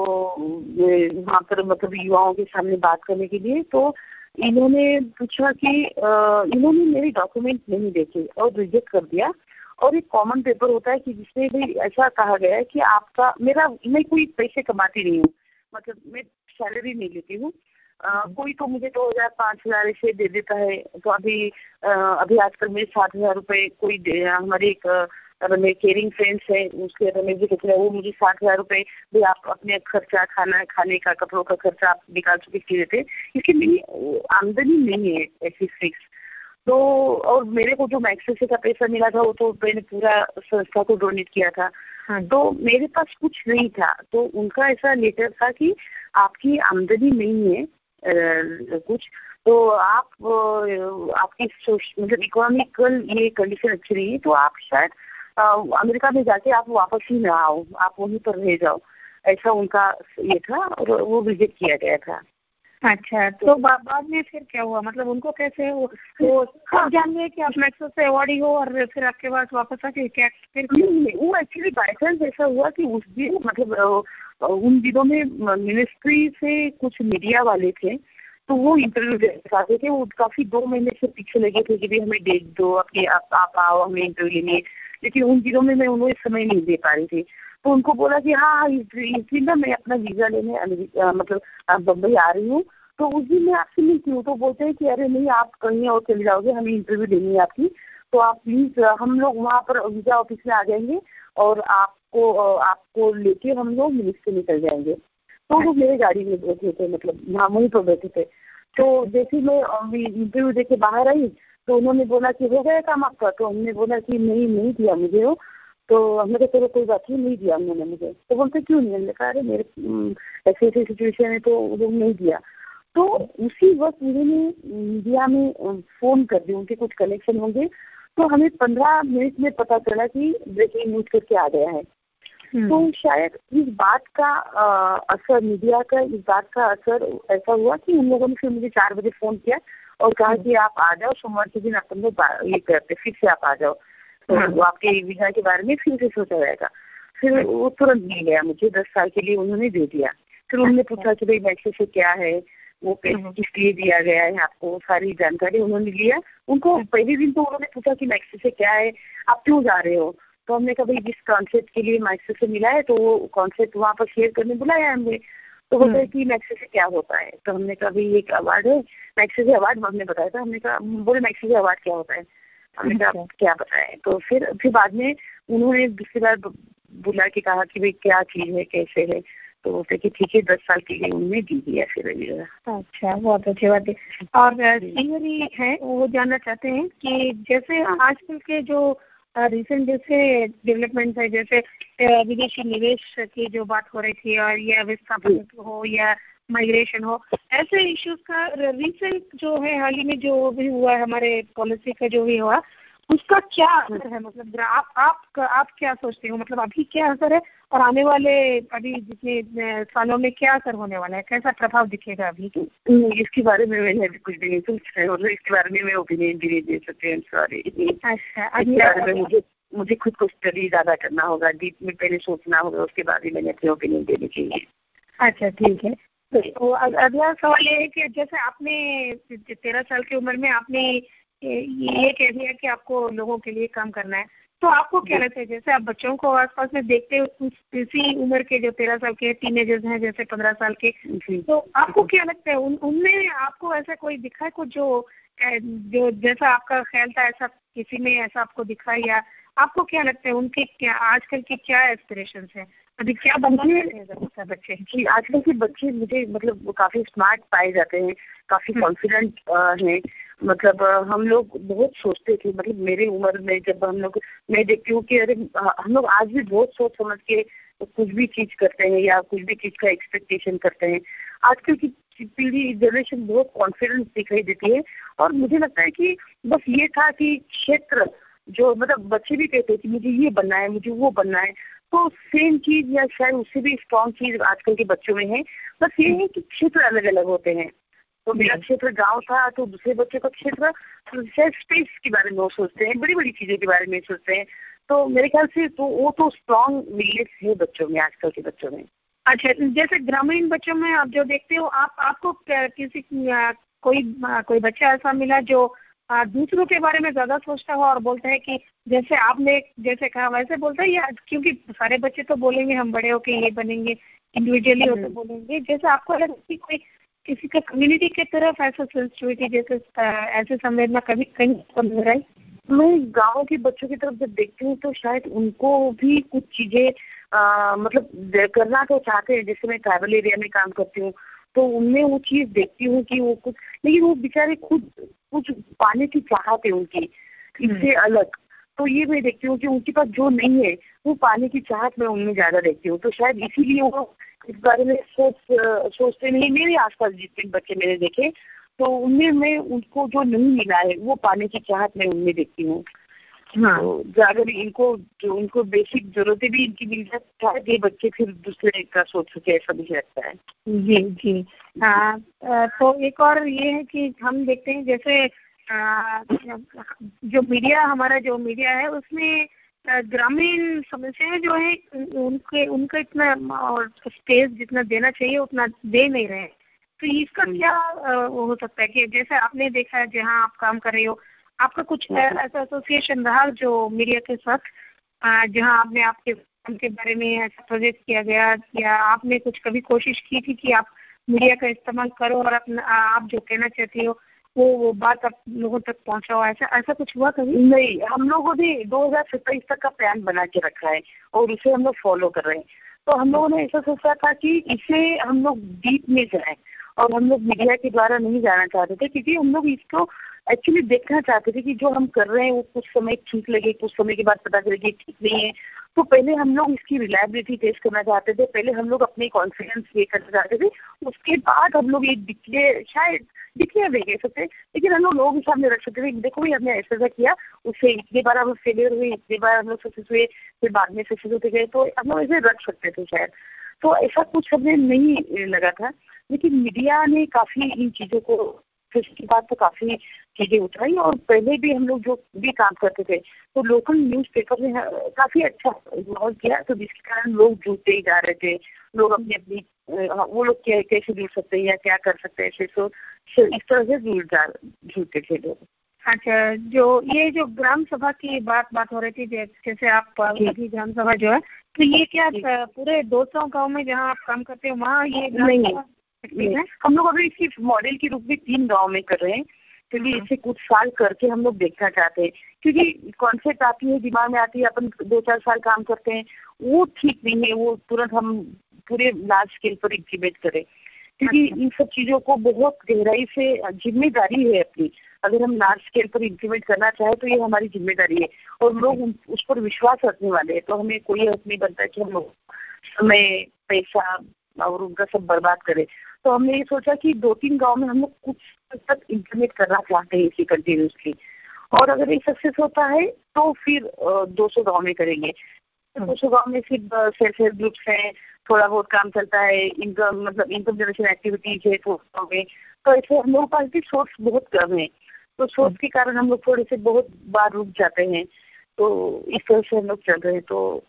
वहाँ पर मतलब युवाओं के सामने बात करने के लिए। तो इन्होंने पूछा कि इन्होंने मेरे डॉक्यूमेंट नहीं देखे और रिजेक्ट कर दिया। और एक कॉमन पेपर होता है कि जिसमें भी ऐसा कहा गया है कि आपका मेरा मैं कोई पैसे कमाती नहीं हूँ, मतलब मैं सैलरी नहीं लेती हूँ, कोई तो मुझे दो हजार पाँच हजार ऐसे दे देता है। तो अभी आ, अभी आजकल मेरे सात हजार रुपये कोई हमारे एक मेरे केयरिंग फ्रेंड्स है उसके रमेश जी कहते हैं वो मुझे सात हजार रुपये भी आप अपने खर्चा खाना खाने का कपड़ों का खर्चा आप निकाल चुके देते, इसकी मेरी आमदनी नहीं है ऐसी फिक्स। तो और मेरे को जो मैक्सेसे का पैसा मिला था वो तो मैंने पूरा संस्था को डोनेट किया था। हाँ। तो मेरे पास कुछ नहीं था, तो उनका ऐसा लेटर था कि आपकी आमदनी नहीं है आ, कुछ, तो आप आपकी मतलब इकोनॉमिकल ये कंडीशन अच्छी नहीं है, तो आप शायद अमेरिका में जाके आप वापस ही ना आओ, आप वहीं पर रह जाओ, ऐसा उनका ये था और वो विजिट किया गया था। अच्छा, तो बाद में फिर क्या हुआ? मतलब उनको कैसे वो तो हाँ। जान गए कि आप मैक्सेस से अवार्डी हो और फिर आपके पास वापस आके क्या फिर वो एक्चुअली बाई चांस ऐसा हुआ कि उस दिन मतलब उन दिनों में मिनिस्ट्री से कुछ मीडिया वाले थे तो वो इंटरव्यू दे चाहते थे, वो काफी दो महीने से पीछे लगे थे कि भाई हमें डेट दो, अपनी आप, आप आओ हमें इंटरव्यू लेने, लेकिन उन दिनों में मैं उन्हें समय नहीं दे पा रही थी। तो उनको बोला कि हाँ इस दिन ना मैं अपना वीजा लेने मतलब बम्बई आ रही हूँ, तो उस दिन मैं आपसे मिलती हूँ, तो बोलते हैं कि अरे नहीं, आप कहीं और चले जाओगे, हमें इंटरव्यू देनी है आपकी, तो आप प्लीज हम लोग वहाँ पर वीजा ऑफिस में आ जाएंगे और आपको आपको लेके हम लोग मिनिस्टर निकल जाएंगे। तो वो मेरे गाड़ी में बैठे थे, मतलब वहाँ वहीं पर बैठे थे। तो जैसे मैं इंटरव्यू देके बाहर आई तो उन्होंने बोला कि हो गया काम आपका, तो हमने बोला कि नहीं नहीं दिया मुझे हो। तो हमने कहा चलो कोई बात नहीं, नहीं दिया उन्होंने मुझे। तो बोलते क्यों नहीं? हमने कहा अरे मेरे ऐसे ऐसी सिचुएशन है तो वो नहीं दिया। तो उसी वक्त उन्होंने मीडिया में फोन कर दिया, उनके कुछ कनेक्शन होंगे, तो हमें पंद्रह मिनट में पता चला कि ब्रेकिंग न्यूज करके आ गया है। तो शायद इस बात का आ, असर, मीडिया का इस बात का असर ऐसा हुआ कि उन लोगों ने फिर मुझे चार बजे फोन किया और कहा कि आप आ जाओ, सोमवार के दिन अपन लोग ये करते, फिर से आप आ जाओ, तो आपके वीजा के बारे में फिर से सोचा जाएगा। फिर वो तुरंत मिल गया मुझे, दस साल के लिए उन्होंने दे दिया। फिर उन्होंने पूछा कि भाई मैक्सिस से क्या है, वो किस लिए दिया गया है आपको, सारी जानकारी उन्होंने लिया। उनको पहले दिन तो उन्होंने पूछा कि मैक्सिस से क्या है, आप क्यों जा रहे हो। तो हमने कहा भाई जिस कॉन्सेप्ट के लिए मैक्सिस से मिला है तो वो कॉन्सेप्ट वहाँ पर शेयर करने बुलाया हमने। तो बोलते हैं कि मैक्सिस से क्या होता है। तो हमने कहा भाई एक अवार्ड है मैक्सिस अवार्ड, हमने बताया था। हमने कहा बोले मैक्सिस अवार्ड क्या होता है, हमने कहा क्या बताएं। तो फिर फिर बाद में उन्होंने दूसरी बार बुला के कहा कि भाई क्या चीज है, कैसे है। तो बोलते कि ठीक है, दस साल के लिए उन्होंने दी दिया फिर। अच्छा, बहुत अच्छी बात है। और श्रीहरि है वो जानना चाहते हैं कि जैसे आजकल के जो रिसेंट जैसे डेवलपमेंट है, जैसे विदेशी निवेश की जो बात हो रही थी और या विस्थापन हो या माइग्रेशन हो, ऐसे इश्यूज का रिसेंट जो है हाल ही में जो भी हुआ है, हमारे पॉलिसी का जो भी हुआ, उसका क्या असर है? मतलब आप आप आप क्या सोचते हो, मतलब अभी क्या असर है और आने वाले अभी जितने सालों में क्या असर होने वाला है, कैसा प्रभाव दिखेगा अभी? इसके बारे में मैंने कुछ भी नहीं सोचा है, मतलब इसके बारे में मैं ओपिनियन भी नहीं दे सकती हूँ, सॉरी। अच्छा, इसके बारे में मुझे मुझे खुद को स्टडी ज्यादा करना होगा, डीप में पहले सोचना होगा, उसके बाद ही मैंने अपनी ओपिनियन देनी चाहिए। अच्छा, ठीक है। तो अगला सवाल ये है कि जैसे आपने तेरह साल की उम्र में आपने ये कह दिया कि आपको लोगों के लिए काम करना है, तो आपको क्या लगता है, जैसे आप बच्चों को आसपास में देखते हो इसी उम्र के जो तेरह साल के टीनेजर्स हैं, जैसे पंद्रह साल के, तो आपको क्या लगता है उन उनमें आपको ऐसा कोई दिखा है कुछ जो जो जैसा आपका ख्याल था ऐसा किसी में ऐसा आपको दिखा, या आपको क्या लगता है उनके क्या आजकल के क्या एस्पिरेशंस हैं, अभी क्या बनना है बच्चे? जी, आजकल के बच्चे मुझे मतलब काफी स्मार्ट पाए जाते हैं, काफी कॉन्फिडेंट हैं। मतलब हम लोग बहुत सोचते थे, मतलब मेरी उम्र में जब हम लोग, मैं देखती हूँ कि अरे हम लोग आज भी बहुत सोच समझ के कुछ भी चीज करते हैं या कुछ भी चीज का एक्सपेक्टेशन करते हैं। आजकल की पीढ़ी जनरेशन बहुत कॉन्फिडेंस दिखाई देती है। और मुझे लगता है कि बस ये था कि क्षेत्र जो, मतलब बच्चे भी कहते हैं कि मुझे ये बनना है, मुझे वो बनना है, तो सेम चीज या शायद उससे भी स्ट्रॉन्ग चीज आजकल के बच्चों में है। बस ये है कि क्षेत्र अलग अलग होते हैं। तो मेरा क्षेत्र गांव था, तो दूसरे बच्चों का क्षेत्र शायद स्पेस के बारे में वो सोचते हैं, बड़ी बड़ी चीजों के बारे में सोचते हैं। तो मेरे ख्याल से तो वो तो स्ट्रॉन्ग विलेज है बच्चों में, आजकल के बच्चों में। अच्छा, जैसे ग्रामीण बच्चों में आप जो देखते हो, आप आपको किसी कोई कोई बच्चा ऐसा मिला जो दूसरों के बारे में ज्यादा सोचता हो और बोलता है कि जैसे आपने जैसे कहा वैसे बोलता है, या क्योंकि सारे बच्चे तो बोलेंगे हम बड़े होके ये बनेंगे, इंडिविजुअली हो तो बोलेंगे, जैसे आपको लगा कि कोई किसी का कम्युनिटी की तरफ ऐसा सेंसिटिविटी जैसे ऐसे संवेदना कभी कहीं नजर आई? मैं गाँव के बच्चों की तरफ जब देखती हूँ तो शायद उनको भी कुछ चीजें मतलब करना तो चाहते हैं। जैसे मैं ट्राइबल एरिया में काम करती हूँ तो उनमें वो चीज देखती हूँ कि वो कुछ, लेकिन वो बेचारे खुद कुछ पाने की चाहत है उनकी इससे अलग। तो ये मैं देखती हूँ कि उनके पास जो नहीं है वो पाने की चाहत मैं उनमें ज्यादा देखती हूँ। तो शायद इसीलिए वो इस बारे में सोच सोचते नहीं। मेरे आसपास जितने बच्चे मैंने देखे तो उनमें मैं उनको जो नहीं मिला है वो पाने की चाहत मैं उनमें देखती हूँ। हाँ, तो अगर इनको जो उनको बेसिक जरूरतें भी इनकी मिल जाए, शायद ये बच्चे फिर दूसरे का सोच सके, ऐसा मुझे लगता है। जी जी हाँ। तो एक और ये है कि हम देखते हैं जैसे आ, जो मीडिया हमारा जो मीडिया है उसमें ग्रामीण समस्याएं जो है उनके उनका इतना और स्पेस जितना देना चाहिए उतना दे नहीं रहे हैं। तो इसका क्या हो सकता है कि जैसे आपने देखा है जहाँ आप काम कर रहे हो, आपका कुछ ऐसा एसोसिएशन रहा जो मीडिया के साथ, जहाँ आपने आपके काम के बारे में ऐसा प्रोजेक्ट किया गया, या आपने कुछ कभी कोशिश की थी कि आप मीडिया का इस्तेमाल करो और अपना आप जो कहना चाहती हो वो वो बात आप लोगों तक पहुंचाओ, ऐसा ऐसा कुछ हुआ कभी? नहीं, हम लोगों ने दो हज़ार सत्ताईस तक का प्लान बना के रखा है और उसे हम लोग फॉलो कर रहे हैं। तो हम लोगों ने ऐसा सोचा था कि इसे हम लोग डीप में जाएं और हम लोग मीडिया के द्वारा नहीं जाना चाहते थे, क्योंकि हम लोग इसको एक्चुअली देखना चाहते थे कि जो हम कर रहे हैं वो कुछ समय ठीक लगे, कुछ समय के बाद पता चले कि ठीक नहीं है। तो पहले हम लोग इसकी रिलायबिलिटी टेस्ट करना चाहते थे, पहले हम लोग अपने कॉन्फिडेंस ये करना चाहते थे, उसके बाद हम लोग एक डिक्लेयर शायद डिक्लेयर नहीं कह सकते, लेकिन हम लोग लोगों के सामने रख सकते थे, देखो भाई हमने ऐसा ऐसा किया, उससे इतनी बार हम लोग फेलियर हुए, इतनी बार हम लोग सक्सेस हुए, फिर बाद में सक्सेस होते गए, तो हम लोग ऐसे रख सकते थे शायद। तो ऐसा कुछ हमें नहीं लगा था, लेकिन मीडिया ने काफी इन चीजों को फिर उसके बाद तो काफी चीजें उठाई। और पहले भी हम लोग जो भी काम करते थे तो लोकल न्यूज़पेपर ने काफी अच्छा माहौल किया, तो जिसके कारण लोग जुड़ते ही जा रहे थे, लोग अपनी अपनी वो लोग क्या कैसे जुड़ सकते हैं या क्या कर सकते हैं, ऐसे तो इस तरह से जुड़ जा जुड़ते थे लोग। अच्छा, जो ये जो ग्राम सभा की बात बात हो रही थी, जैसे आप अभी ग्राम सभा जो है, तो ये क्या पूरे दो सौ गाँव में जहाँ आप काम करते हो वहाँ ये नहीं है? हम लोग अभी इसकी मॉडल के रूप में तीन गांव में कर रहे हैं, क्योंकि इसे कुछ साल करके हम लोग देखना चाहते हैं, क्योंकि कॉन्सेप्ट आती है दिमाग में आती है, अपन दो चार साल काम करते हैं, वो ठीक नहीं है, वो तुरंत हम पूरे लार्ज स्केल पर इंप्लीमेंट करें, क्योंकि इन सब चीजों को बहुत गहराई से जिम्मेदारी है अपनी। अगर हम लार्ज स्केल पर इंप्लीमेंट करना चाहे तो ये हमारी जिम्मेदारी है और लोग उस पर विश्वास रखने वाले हैं, तो हमें कोई हक नहीं बनता कि हम लोग समय पैसा और उनका सब बर्बाद करें। तो हमने ये सोचा कि दो तीन गांव में हम लोग कुछ तक इंप्लीमेंट करना चाहते हैं इसी कंटिन्यूसली, और अगर ये सक्सेस होता है तो फिर दो सौ गांव में करेंगे। दो सौ गांव में सिर्फ सेल्फ हेल्प ग्रुप्स हैं, थोड़ा बहुत काम चलता है, इनकम मतलब इनकम जनरेशन एक्टिविटीज है तो में, तो ऐसे हम लोग पास भी सोर्स बहुत कम है, तो सोर्स के कारण हम लोग थोड़े से बहुत बार रुक जाते हैं, तो इस तरह से हम लोग चल रहे हैं। तो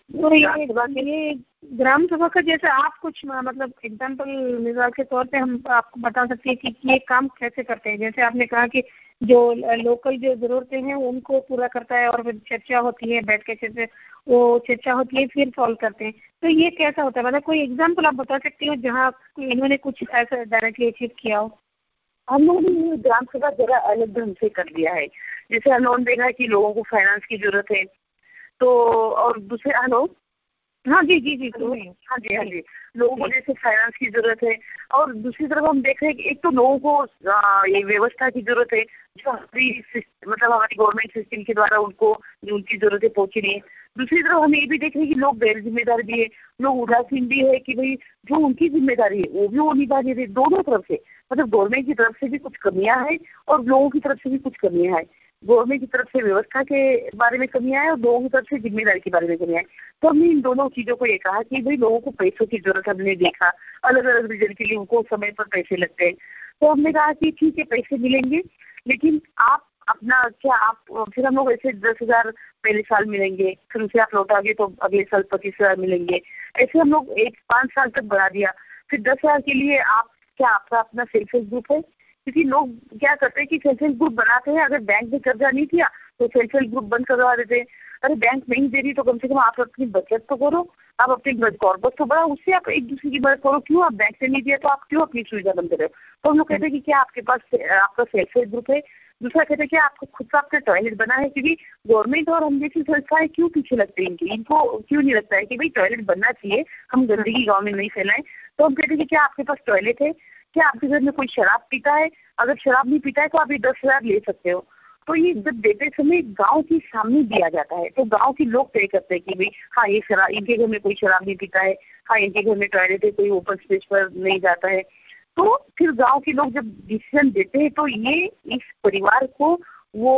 ये ग्राम सभा का जैसे आप कुछ मतलब एग्जाम्पल मिसाल के तौर पे हम आपको बता सकते हैं कि ये काम कैसे करते हैं। जैसे आपने कहा कि जो लोकल जो जरूरतें हैं उनको पूरा करता है और फिर चर्चा होती है, बैठ के चर्चा वो चर्चा होती है फिर सॉल्व करते हैं, तो ये कैसा होता है? मतलब कोई एग्जाम्पल आप बता सकती हो जहाँ इन्होंने कुछ ऐसा डायरेक्टली अचीव किया हो? हम लोगों ने ग्राम सभा जरा अलग ढंग से कर दिया है। जैसे हम लोगों ने देखा कि लोगों को फाइनेंस की जरूरत है, तो और दूसरे हेलो हाँ जी जी जी तो हाँ जी हाँ जी लोगों को जैसे फाइनेंस की जरूरत है, और दूसरी तरफ हम देख रहे हैं कि एक तो लोगों को आ, ये व्यवस्था की जरूरत है जो हमारी मतलब हमारी गवर्नमेंट सिस्टम के द्वारा उनको उनकी जरूरतें पहुंची रही है। दूसरी तरफ हम ये भी देख रहे हैं कि लोग गैर जिम्मेदार भी है, लोग उदासीन भी है कि भाई जो उनकी जिम्मेदारी है वो भी वो निभा नहीं रहे। दोनों तरफ से मतलब गवर्नमेंट की तरफ से भी कुछ कमियां हैं और लोगों की तरफ से भी कुछ कमियां हैं। गवर्नमेंट की तरफ से व्यवस्था के बारे में कमियां है और लोगों की तरफ से जिम्मेदारी के बारे में कमियां है। तो हमने इन दोनों चीजों को ये कहा कि भाई लोगों को पैसों की जरूरत हमने देखा, अलग अलग रीजन के लिए उनको समय पर पैसे लगते हैं, तो हमने कहा कि ठीक है पैसे मिलेंगे, लेकिन आप अपना क्या आप फिर हम लोग ऐसे दस हजार पहले साल मिलेंगे, फिर उसे आप लौटागे तो अगले साल पच्चीस हजार मिलेंगे, ऐसे हम लोग एक पाँच साल तक बढ़ा दिया। फिर दस हजार के लिए आप क्या आपका अपना सेल्फ हेल्प ग्रुप है, क्योंकि लोग क्या करते हैं कि सेल्फ हेल्प ग्रुप बनाते हैं, अगर बैंक में कर्जा नहीं किया तो सेल्फ हेल्प ग्रुप बंद करवा देते हैं। अरे बैंक नहीं दे रही तो कम से कम आप अपनी बचत तो करो, आप अपनी कॉर्पस तो बढ़ाओ, उससे आप एक दूसरे की मदद करो। क्यों आप बैंक से नहीं दिया तो आप क्यों अपनी सुविधा बंद कर रहे हो? तो हम लोग कहते हैं कि क्या आपके पास आपका सेल्फ हेल्प ग्रुप है। दूसरा कहते हैं कि आपको खुद का अपना टॉयलेट बना है, क्योंकि गवर्नमेंट और हम जैसी संस्थाएं क्यों पीछे लगते हैं इनकी, इनको क्यों नहीं लगता है कि भाई टॉयलेट बनना चाहिए, हम गंदगी गाँव में नहीं फैलाएं। तो हम कहते हैं कि क्या आपके पास टॉयलेट है, क्या आपके घर में कोई शराब पीता है, अगर शराब नहीं पीता है तो आप ये दस हजार ले सकते हो। तो ये जब देते समय गांव के सामने दिया जाता है तो गांव के लोग तय करते हैं कि भाई हाँ ये शराब इनके घर में कोई शराब नहीं पीता है, हाँ इनके घर में टॉयलेट है, कोई ओपन स्पेस पर नहीं जाता है। तो फिर गांव के लोग जब डिसीजन देते हैं तो ये इस परिवार को वो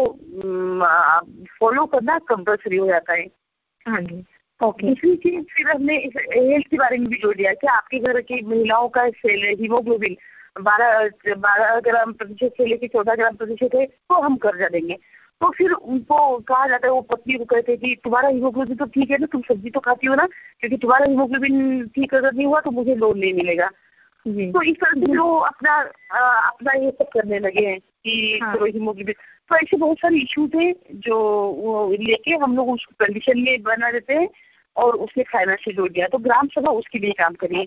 फॉलो करना कंपल्सरी हो जाता है। हाँ जी ओके। इसी चीज फिर हमने हेल्थ के बारे में भी जोड़ दिया कि आपके घर की महिलाओं का सेल हीमोग्लोबिन बारह बारह ग्राम प्रतिशत से लेकर चौदह ग्राम प्रतिशत है तो हम कर्जा देंगे। तो फिर उनको कहा जाता है, वो पत्नी को कहते हैं कि तुम्हारा हीमोग्लोबिन तो ठीक है ना, तुम सब्जी तो खाती हो ना, क्योंकि तुम्हारा हीमोग्लोबिन ठीक अगर नहीं हुआ तो मुझे लोन नहीं मिलेगा। तो इस तरह से जो अपना आ, अपना ये सब करने लगे हैं कि हाँ। तो हीमोग्लोबिन तो ऐसे बहुत सारे इश्यूज है जो वो लेके हम लोग उस कंडीशन में बना देते हैं और उसने फाइनेंस से जोड़ दिया। तो ग्राम सभा उसके लिए काम करिए।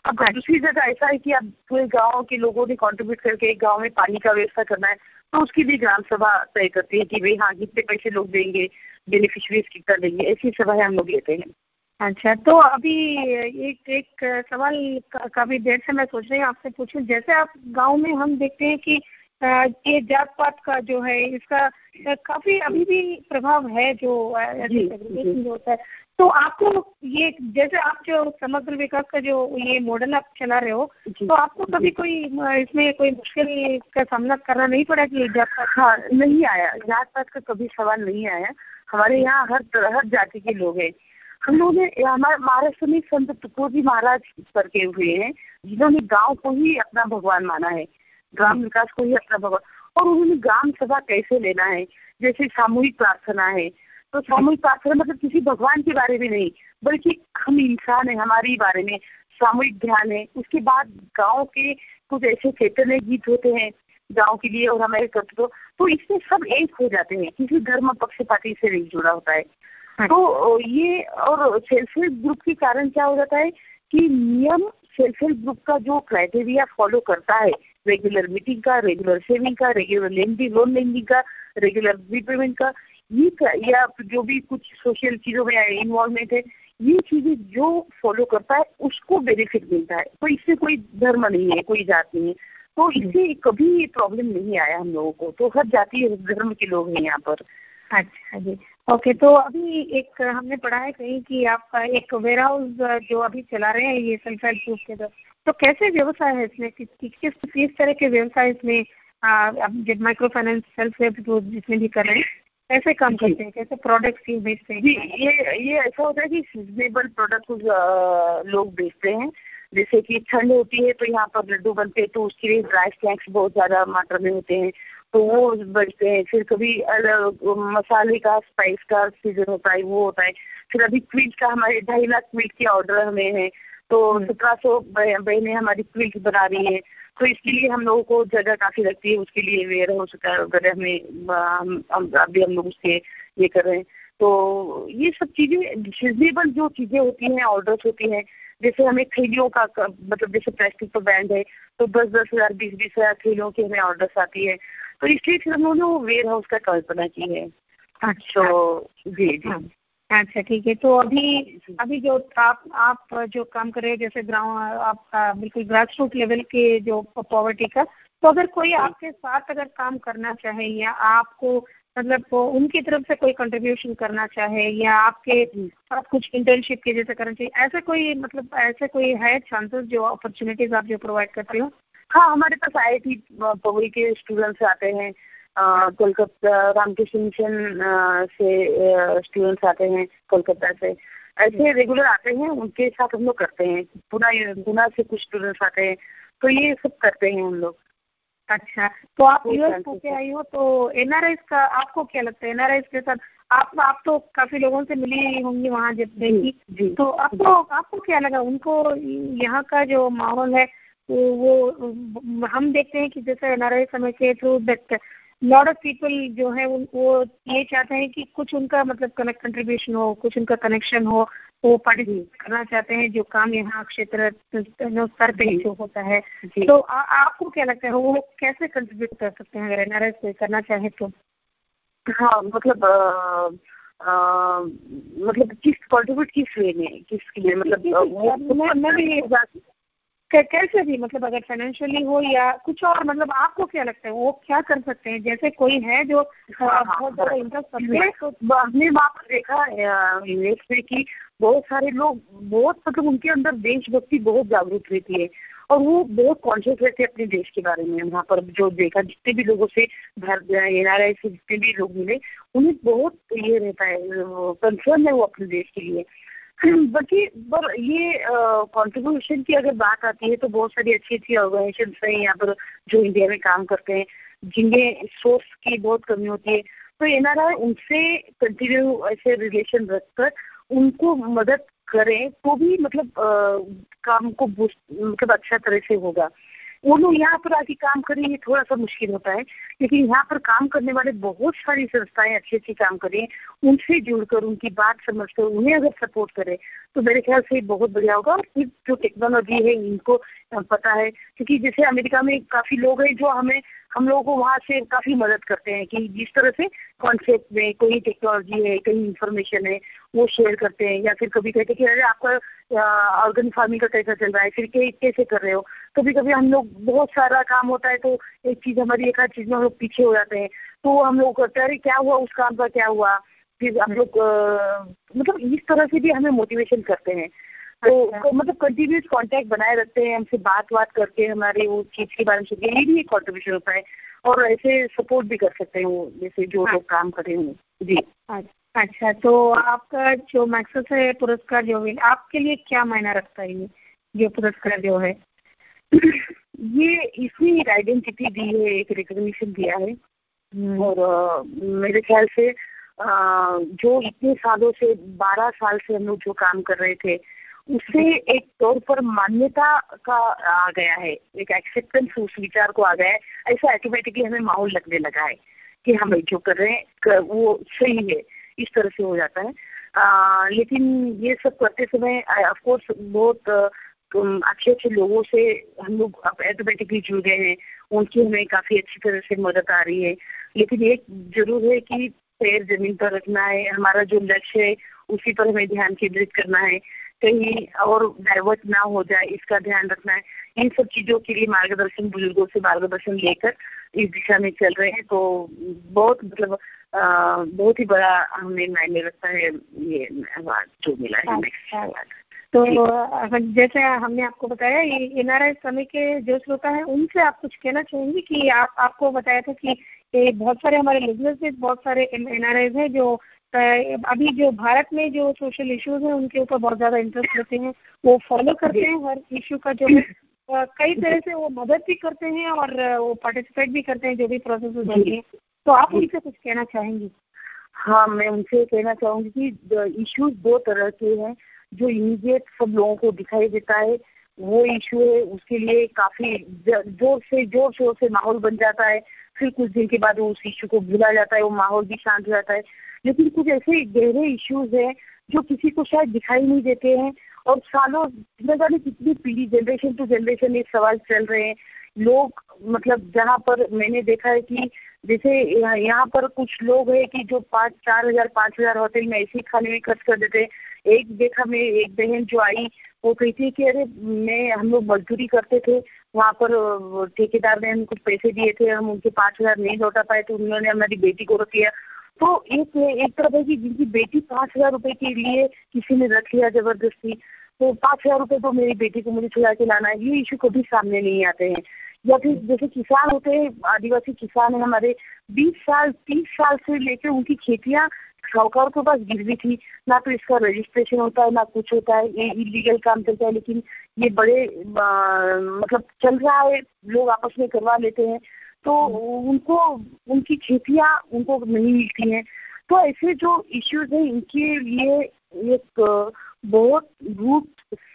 अब दूसरी जगह ऐसा है कि अब पूरे गांव के लोगों ने कंट्रीब्यूट करके एक गांव में पानी का व्यवस्था करना है, तो उसकी भी ग्राम सभा तय करती है कि भाई हाँ कितने पैसे लोग देंगे, बेनिफिशरीज कितना देंगे, ऐसी सभाएं हम लोग लेते हैं। अच्छा, तो अभी एक एक सवाल काफी देर से मैं सोच रही हूँ आपसे पूछूं। जैसे आप गांव में हम देखते हैं कि ये जात पात का जो है इसका काफी अभी भी प्रभाव है, जो सेग्रीगेशन जो होता है। तो आपको ये, जैसे आप जो समग्र विकास का जो ये मॉडल आप चला रहे हो, तो आपको कभी कोई इसमें कोई मुश्किल का सामना करना नहीं पड़ा कि जात पात? हाँ, नहीं आया, जात पात का कभी सवाल नहीं आया। हमारे यहाँ हर हर जाति के लोग हैं। हम लोगों ने हमारे महाराष्ट्र में संत तुकोजी महाराज करके हुए हैं, जिन्होंने गांव को ही अपना भगवान माना है, ग्राम विकास को ही अपना भगवान, और उन्होंने ग्राम सभा कैसे लेना है, जैसे सामूहिक प्रार्थना है, तो सामूहिक प्रार्थना मतलब किसी भगवान के बारे में नहीं, बल्कि हम इंसान है, हमारे बारे में सामूहिक ध्यान है। उसके बाद गाँव के कुछ ऐसे चैतन्य गीत होते हैं गाँव के लिए और हमारे कर्तव्य, तो इससे सब एक हो जाते हैं, किसी धर्म पक्षपाती से नहीं जुड़ा होता है। तो ये और सेल्फ हेल्प ग्रुप के कारण क्या हो जाता है कि नियम सेल्फ हेल्प ग्रुप का जो क्राइटेरिया फॉलो करता है, रेगुलर मीटिंग का, रेगुलर सेविंग का, रेगुलर लेंडिंग लोन लेंडिंग का, रेगुलर रीपेमेंट का, ये या जो भी कुछ सोशल चीजों में इन्वॉल्वमेंट है, ये चीजें जो फॉलो करता है उसको बेनिफिट मिलता है। तो इससे कोई धर्म नहीं है, कोई जात नहीं है, तो इससे कभी प्रॉब्लम नहीं आया हम लोगों को। तो हर जाति धर्म के लोग हैं यहाँ पर। अच्छा जी, ओके। तो अभी एक हमने पढ़ा है कहीं कि आप एक वेयर हाउस जो अभी चला रहे हैं ये सेल्फ हेल्प ग्रुप के, तो कैसे व्यवसाय है इसमें, किस किस किस तरह के व्यवसाय इसमें जब micro finance self help group जिसमें भी कर रहे हैं, कैसे काम करते हैं, कैसे प्रोडक्ट्स ही बेचते हैं? जी, ये ये ऐसा होता है कि सीजनेबल प्रोडक्ट लोग बेचते हैं। जैसे कि ठंड होती है तो यहाँ पर लड्डू बनते हैं, तो उसके लिए ड्राई स्नैक्स बहुत ज्यादा मात्रा में होते हैं, तो वो बचते हैं। फिर कभी अलग मसाले का, स्पाइस का सीजन होता है, वो होता है। फिर अभी क्विल्ट का हमारे ढाई लाख क्विल्ट के ऑर्डर हमें है, तो सत्रह सौ बहनें हमारी क्विल्ट बना रही हैं, तो इसके लिए हम लोगों को जगह काफी लगती है। उसके लिए वेयर हाउस वगैरह हमें अभी हम लोग उसके ये कर रहे हैं। तो ये सब चीजें सीजनेबल जो चीजें होती हैं, ऑर्डर्स होती हैं, जैसे हमें थैलियों का मतलब जैसे प्लास्टिक का बैंड है तो दस दस हजार बीस बीस हजार थैलियों की हमें ऑर्डर्स आती है, तो इसलिए फिर हम लोगों ने वो वेयर हाउस का कल्पना की है। अच्छा, तो जी जी अच्छा ठीक है। तो अभी अभी जो आप आप जो काम कर रहे हैं, जैसे ग्राउंड आपका बिल्कुल ग्रास रूट लेवल के जो पॉवर्टी का, तो अगर कोई आपके साथ अगर काम करना चाहे या आपको मतलब उनकी तरफ से कोई कंट्रीब्यूशन करना चाहे या आपके साथ कुछ इंटर्नशिप के जैसे करना चाहिए, ऐसे कोई मतलब ऐसे कोई है चांसेस जो अपॉर्चुनिटीज आप जो प्रोवाइड करते हो? हाँ, हमारे पास आई आई टी पवई के स्टूडेंट्स आते हैं, कोलकाता रामकृष्ण मिशन से स्टूडेंट्स आते हैं, कोलकाता से ऐसे रेगुलर आते हैं, उनके साथ हम लोग करते हैं। पुणे पुणे से कुछ स्टूडेंट्स आते हैं, तो ये सब करते हैं हम लोग। अच्छा, तो आप यूएस होके आई हो, तो एनआरआई का आपको क्या लगता है? एनआरआई के साथ आप आप तो काफी लोगों से मिली होंगी वहाँ जब देखी, तो आपको आपको क्या लगा? उनको यहाँ का जो माहौल है तो वो हम देखते हैं कि जैसे एनआरआई समय के through that lot of people जो है वो ये चाहते हैं कि कुछ उनका मतलब कनेक्ट कंट्रीब्यूशन हो, कुछ उनका कनेक्शन हो, वो पार्टिसिपेट करना चाहते हैं जो काम यहाँ क्षेत्र स्तर पे जो होता है। तो आ, आपको क्या लगता है वो कैसे कंट्रीब्यूट कर सकते हैं अगर एनआरआई से करना चाहे तो? हाँ, मतलब आ, आ, मतलब किस कंट्रीब्यूट किस वे में, किसके लिए, मतलब मैं मैं भी कैसे भी मतलब अगर फाइनेंशियली हो या कुछ और, मतलब आपको क्या लगता है वो क्या कर सकते हैं? जैसे कोई है जो बहुत ज्यादा इंटरेस्ट रखते हैं, तो हमने वहाँ पर देखा यूएस में कि बहुत सारे लोग बहुत मतलब उनके अंदर देशभक्ति बहुत जागरूक रहती है और वो बहुत कॉन्शियस रहते हैं अपने देश के बारे में। वहाँ पर जो देखा, जितने भी लोगों से भारत एनआरआई से जितने भी लोग मिले, उन्हें बहुत ये रहता है, कंसर्न है वो अपने देश के लिए। बाकी पर ये कंट्रीब्यूशन की अगर बात आती है तो बहुत सारी अच्छी अच्छी ऑर्गेनाइजेशन हैं यहाँ पर जो इंडिया में काम करते हैं, जिनमें सोर्स की बहुत कमी होती है, तो एनआरआई उनसे कंटिन्यू ऐसे रिलेशन रखकर उनको मदद करें तो भी मतलब आ, काम को मतलब अच्छा तरह से होगा। वो लोग यहाँ पर आके काम करें ये थोड़ा सा मुश्किल होता है, लेकिन यहाँ पर काम करने वाले बहुत सारी संस्थाएं अच्छी अच्छी काम करें, उनसे जुड़कर उनकी बात समझकर उन्हें अगर सपोर्ट करें तो मेरे ख्याल से बहुत बढ़िया होगा। और फिर जो टेक्नोलॉजी है इनको पता है, क्योंकि जैसे अमेरिका में काफी लोग हैं जो हमें हम लोगों को वहाँ से काफी मदद करते हैं कि जिस तरह से कॉन्सेप्ट में कोई टेक्नोलॉजी है, कहीं इंफॉर्मेशन है, वो शेयर करते हैं। या फिर कभी कहते हैं कि अरे आपका ऑर्गेनिक फार्मिंग का कैसा चल रहा है, फिर कैसे कर रहे हो। कभी कभी हम लोग बहुत सारा काम होता है तो एक चीज हमारी एक आध चीज में हम लोग पीछे हो जाते हैं, तो हम लोग करते हैं अरे क्या हुआ, उस काम का क्या हुआ। फिर हम लोग मतलब इस तरह से भी हमें मोटिवेशन करते हैं। तो, तो मतलब कंटिन्यूस कांटेक्ट बनाए रखते हैं, हमसे बात बात करके हमारे वो चीज के बारे में सोचिए, ये भी एक कॉन्ट्रीब्यूशन होता है। और ऐसे सपोर्ट भी कर सकते हैं वो जैसे जो लोग काम कर रहे हैं। जी अच्छा, तो आपका जो मैक्सेस है पुरस्कार जो है आपके लिए क्या मायना रखता है, ये जो पुरस्कार जो है? ये इसमें आइडेंटिटी दी है, एक रिकॉग्निशन दिया है। और आ, मेरे ख्याल से आ, जो इतने सालों से बारह साल से हम लोग जो काम कर रहे थे उससे एक तौर पर मान्यता का आ गया है, एक एक्सेप्टेंस उस विचार को आ गया है। ऐसा ऑटोमेटिकली हमें माहौल लगने लगा है कि हम जो कर रहे हैं वो सही है, इस तरह से हो जाता है। आ, लेकिन ये सब करते समय ऑफ कोर्स बहुत अच्छे अच्छे लोगों से हम लोग ऑटोमेटिकली जुड़ गए हैं, उनकी हमें काफी अच्छी तरह से मदद आ रही है। लेकिन एक जरूर है कि पैर जमीन पर रखना है, हमारा जो लक्ष्य है उसी पर हमें ध्यान केंद्रित करना है, कहीं और डाइवर्ट ना हो जाए इसका ध्यान रखना है। इन सब चीजों के लिए मार्गदर्शन, बुजुर्गों से मार्गदर्शन लेकर इस दिशा में चल रहे हैं। तो बहुत मतलब आ, बहुत ही बड़ा हमें मायने रखता है ये अवार्ड जो मिला है हमें। तो जैसे हमने आपको बताया ये एनआरआई समय के जो श्रोता है उनसे आप कुछ कहना चाहेंगे कि आप आपको बताया था कि ये बहुत सारे हमारे लिसनर्स में बहुत सारे एनआरआईज हैं जो अभी जो भारत में जो सोशल इश्यूज हैं उनके ऊपर बहुत ज्यादा इंटरेस्ट लेते हैं, वो फॉलो करते हैं हर इश्यू का जो है, कई तरह से वो मदद भी करते हैं और वो पार्टिसिपेट भी करते हैं जो भी प्रोसेस होते हैं। तो आप उनसे कुछ कहना चाहेंगी? हाँ, मैं उनसे कहना चाहूंगी कि इश्यूज दो तरह के हैं। जो इमीडिएट सब लोगों को दिखाई देता है वो इशू है, उसके लिए काफी जोर से जोर शोर से माहौल बन जाता है, फिर कुछ दिन के बाद वो उस इशू को भुला जाता है, वो माहौल भी शांत हो जाता है। लेकिन कुछ ऐसे गहरे इश्यूज हैं जो किसी को शायद दिखाई नहीं देते हैं और सालों न जाने कितनी पीढ़ी जनरेशन टू जनरेशन ये सवाल चल रहे हैं। लोग मतलब जहाँ पर मैंने देखा है कि जैसे यहाँ पर कुछ लोग हैं कि जो पाँच चार हजार पाँच हजार होटल में ऐसे ही खाने में खर्च कर देते हैं। एक देखा मैं एक बहन जो आई वो कहती है कि अरे मैं हम लोग मजदूरी करते थे वहाँ पर, ठेकेदार ने हमको पैसे दिए थे, हम उनके पाँच हजार नहीं लौटा पाए तो उन्होंने हमारी बेटी को रख लिया। तो एक एक तरफ है कि जिनकी बेटी पाँच हजार रुपए के लिए किसी ने रख लिया जबरदस्ती, तो पाँच हजार रुपए तो मेरी बेटी को मुझे छुड़ा के लाना है, ये इशू कभी सामने नहीं आते हैं। या फिर जैसे किसान होते हैं, आदिवासी किसान है हमारे, बीस साल तीस साल से लेकर उनकी खेतियाँ साहूकार के पास गिरवी थी, ना तो इसका रजिस्ट्रेशन होता है ना कुछ होता है, ये इलीगल काम चलता है। लेकिन ये बड़े आ, मतलब चल रहा है, लोग आपस में करवा लेते हैं, तो उनको उनकी खेतियाँ उनको नहीं मिलती हैं। तो ऐसे जो इश्यूज हैं इनके लिए एक बहुत रूट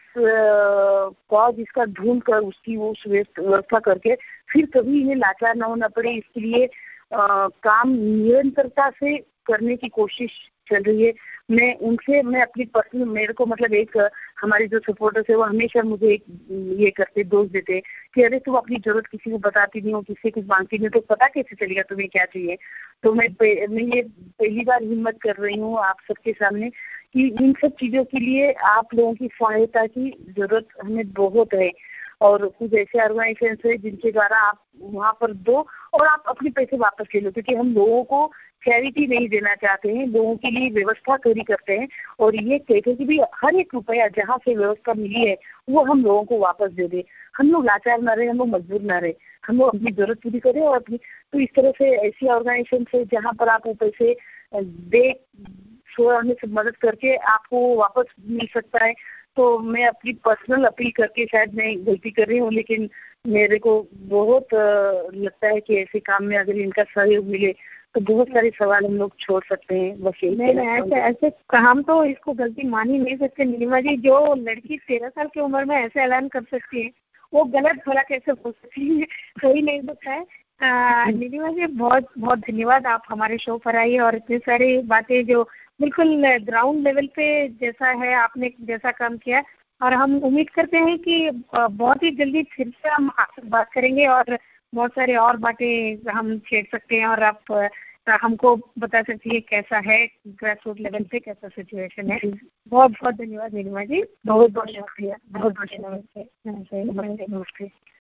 कॉज इसका ढूंढ कर उसकी वो व्यवस्था करके फिर कभी इन्हें लाचार न होना पड़े, इसके लिए आ, काम निरंतरता से करने की कोशिश चल रही है। मैं उनसे मैं अपनी पर्सनल मेरे को मतलब एक हमारे जो सपोर्टर्स है वो हमेशा मुझे एक ये करते दोष देते कि अरे तुम अपनी जरूरत किसी को बताती नहीं हो, किसी कुछ मांगती नहीं, तो पता कैसे चलेगा तुम्हें क्या चाहिए। तो मैं मैं ये पहली बार हिम्मत कर रही हूँ आप सबके सामने कि इन सब चीजों के लिए आप लोगों की सहायता की जरूरत हमें बहुत है। और कुछ ऐसे ऑर्गेनाइजेशन है जिनके द्वारा आप वहाँ पर दो और आप अपने पैसे वापस ले लो, क्योंकि हम लोगों को चैरिटी नहीं देना चाहते हैं, लोगों के लिए व्यवस्था करी करते हैं और ये कहते हैं कि भाई हर एक रुपया जहाँ से व्यवस्था मिली है वो हम लोगों को वापस दे दे। हम लोग लाचार ना रहे, हम लोग मजबूर ना रहे, हम लोग अपनी जरूरत पूरी करें और अपनी। तो इस तरह से ऐसी ऑर्गेनाइजेशन से जहाँ पर आप वो पैसे दे छोड़ने से मदद करके आपको वापस मिल सकता है। तो मैं अपनी पर्सनल अपील करके शायद मैं गलती कर रही हूँ, लेकिन मेरे को बहुत लगता है कि ऐसे काम में अगर इनका सहयोग मिले तो बहुत सारे सवाल हम लोग छोड़ सकते हैं। बस नहीं नहीं ऐसे ऐसे हम तो इसको गलती मान ही नहीं सकते नीलिमा जी। जो लड़की तेरह साल की उम्र में ऐसे ऐलान कर सकती है वो गलत भला कैसे बोल सकती हैं, हो ही नहीं सकता है। अ, नीलिमा जी बहुत बहुत धन्यवाद, आप हमारे शो पर आई और इतनी सारी बातें जो बिल्कुल ग्राउंड लेवल पे जैसा है आपने जैसा काम किया, और हम उम्मीद करते हैं कि अ, बहुत ही जल्दी फिर से हम आपसे बात करेंगे और बहुत सारे और बातें हम छेड़ सकते हैं, और आप अ, हमको बता सकती है कैसा है ग्रास रूट लेवल पे कैसा सिचुएशन है। बहुत बहुत धन्यवाद नीलिमा जी। बहुत बहुत शुक्रिया, बहुत बहुत शुक्रिया। नमस्ते नमस्ते। नमस्ते नमस्ते।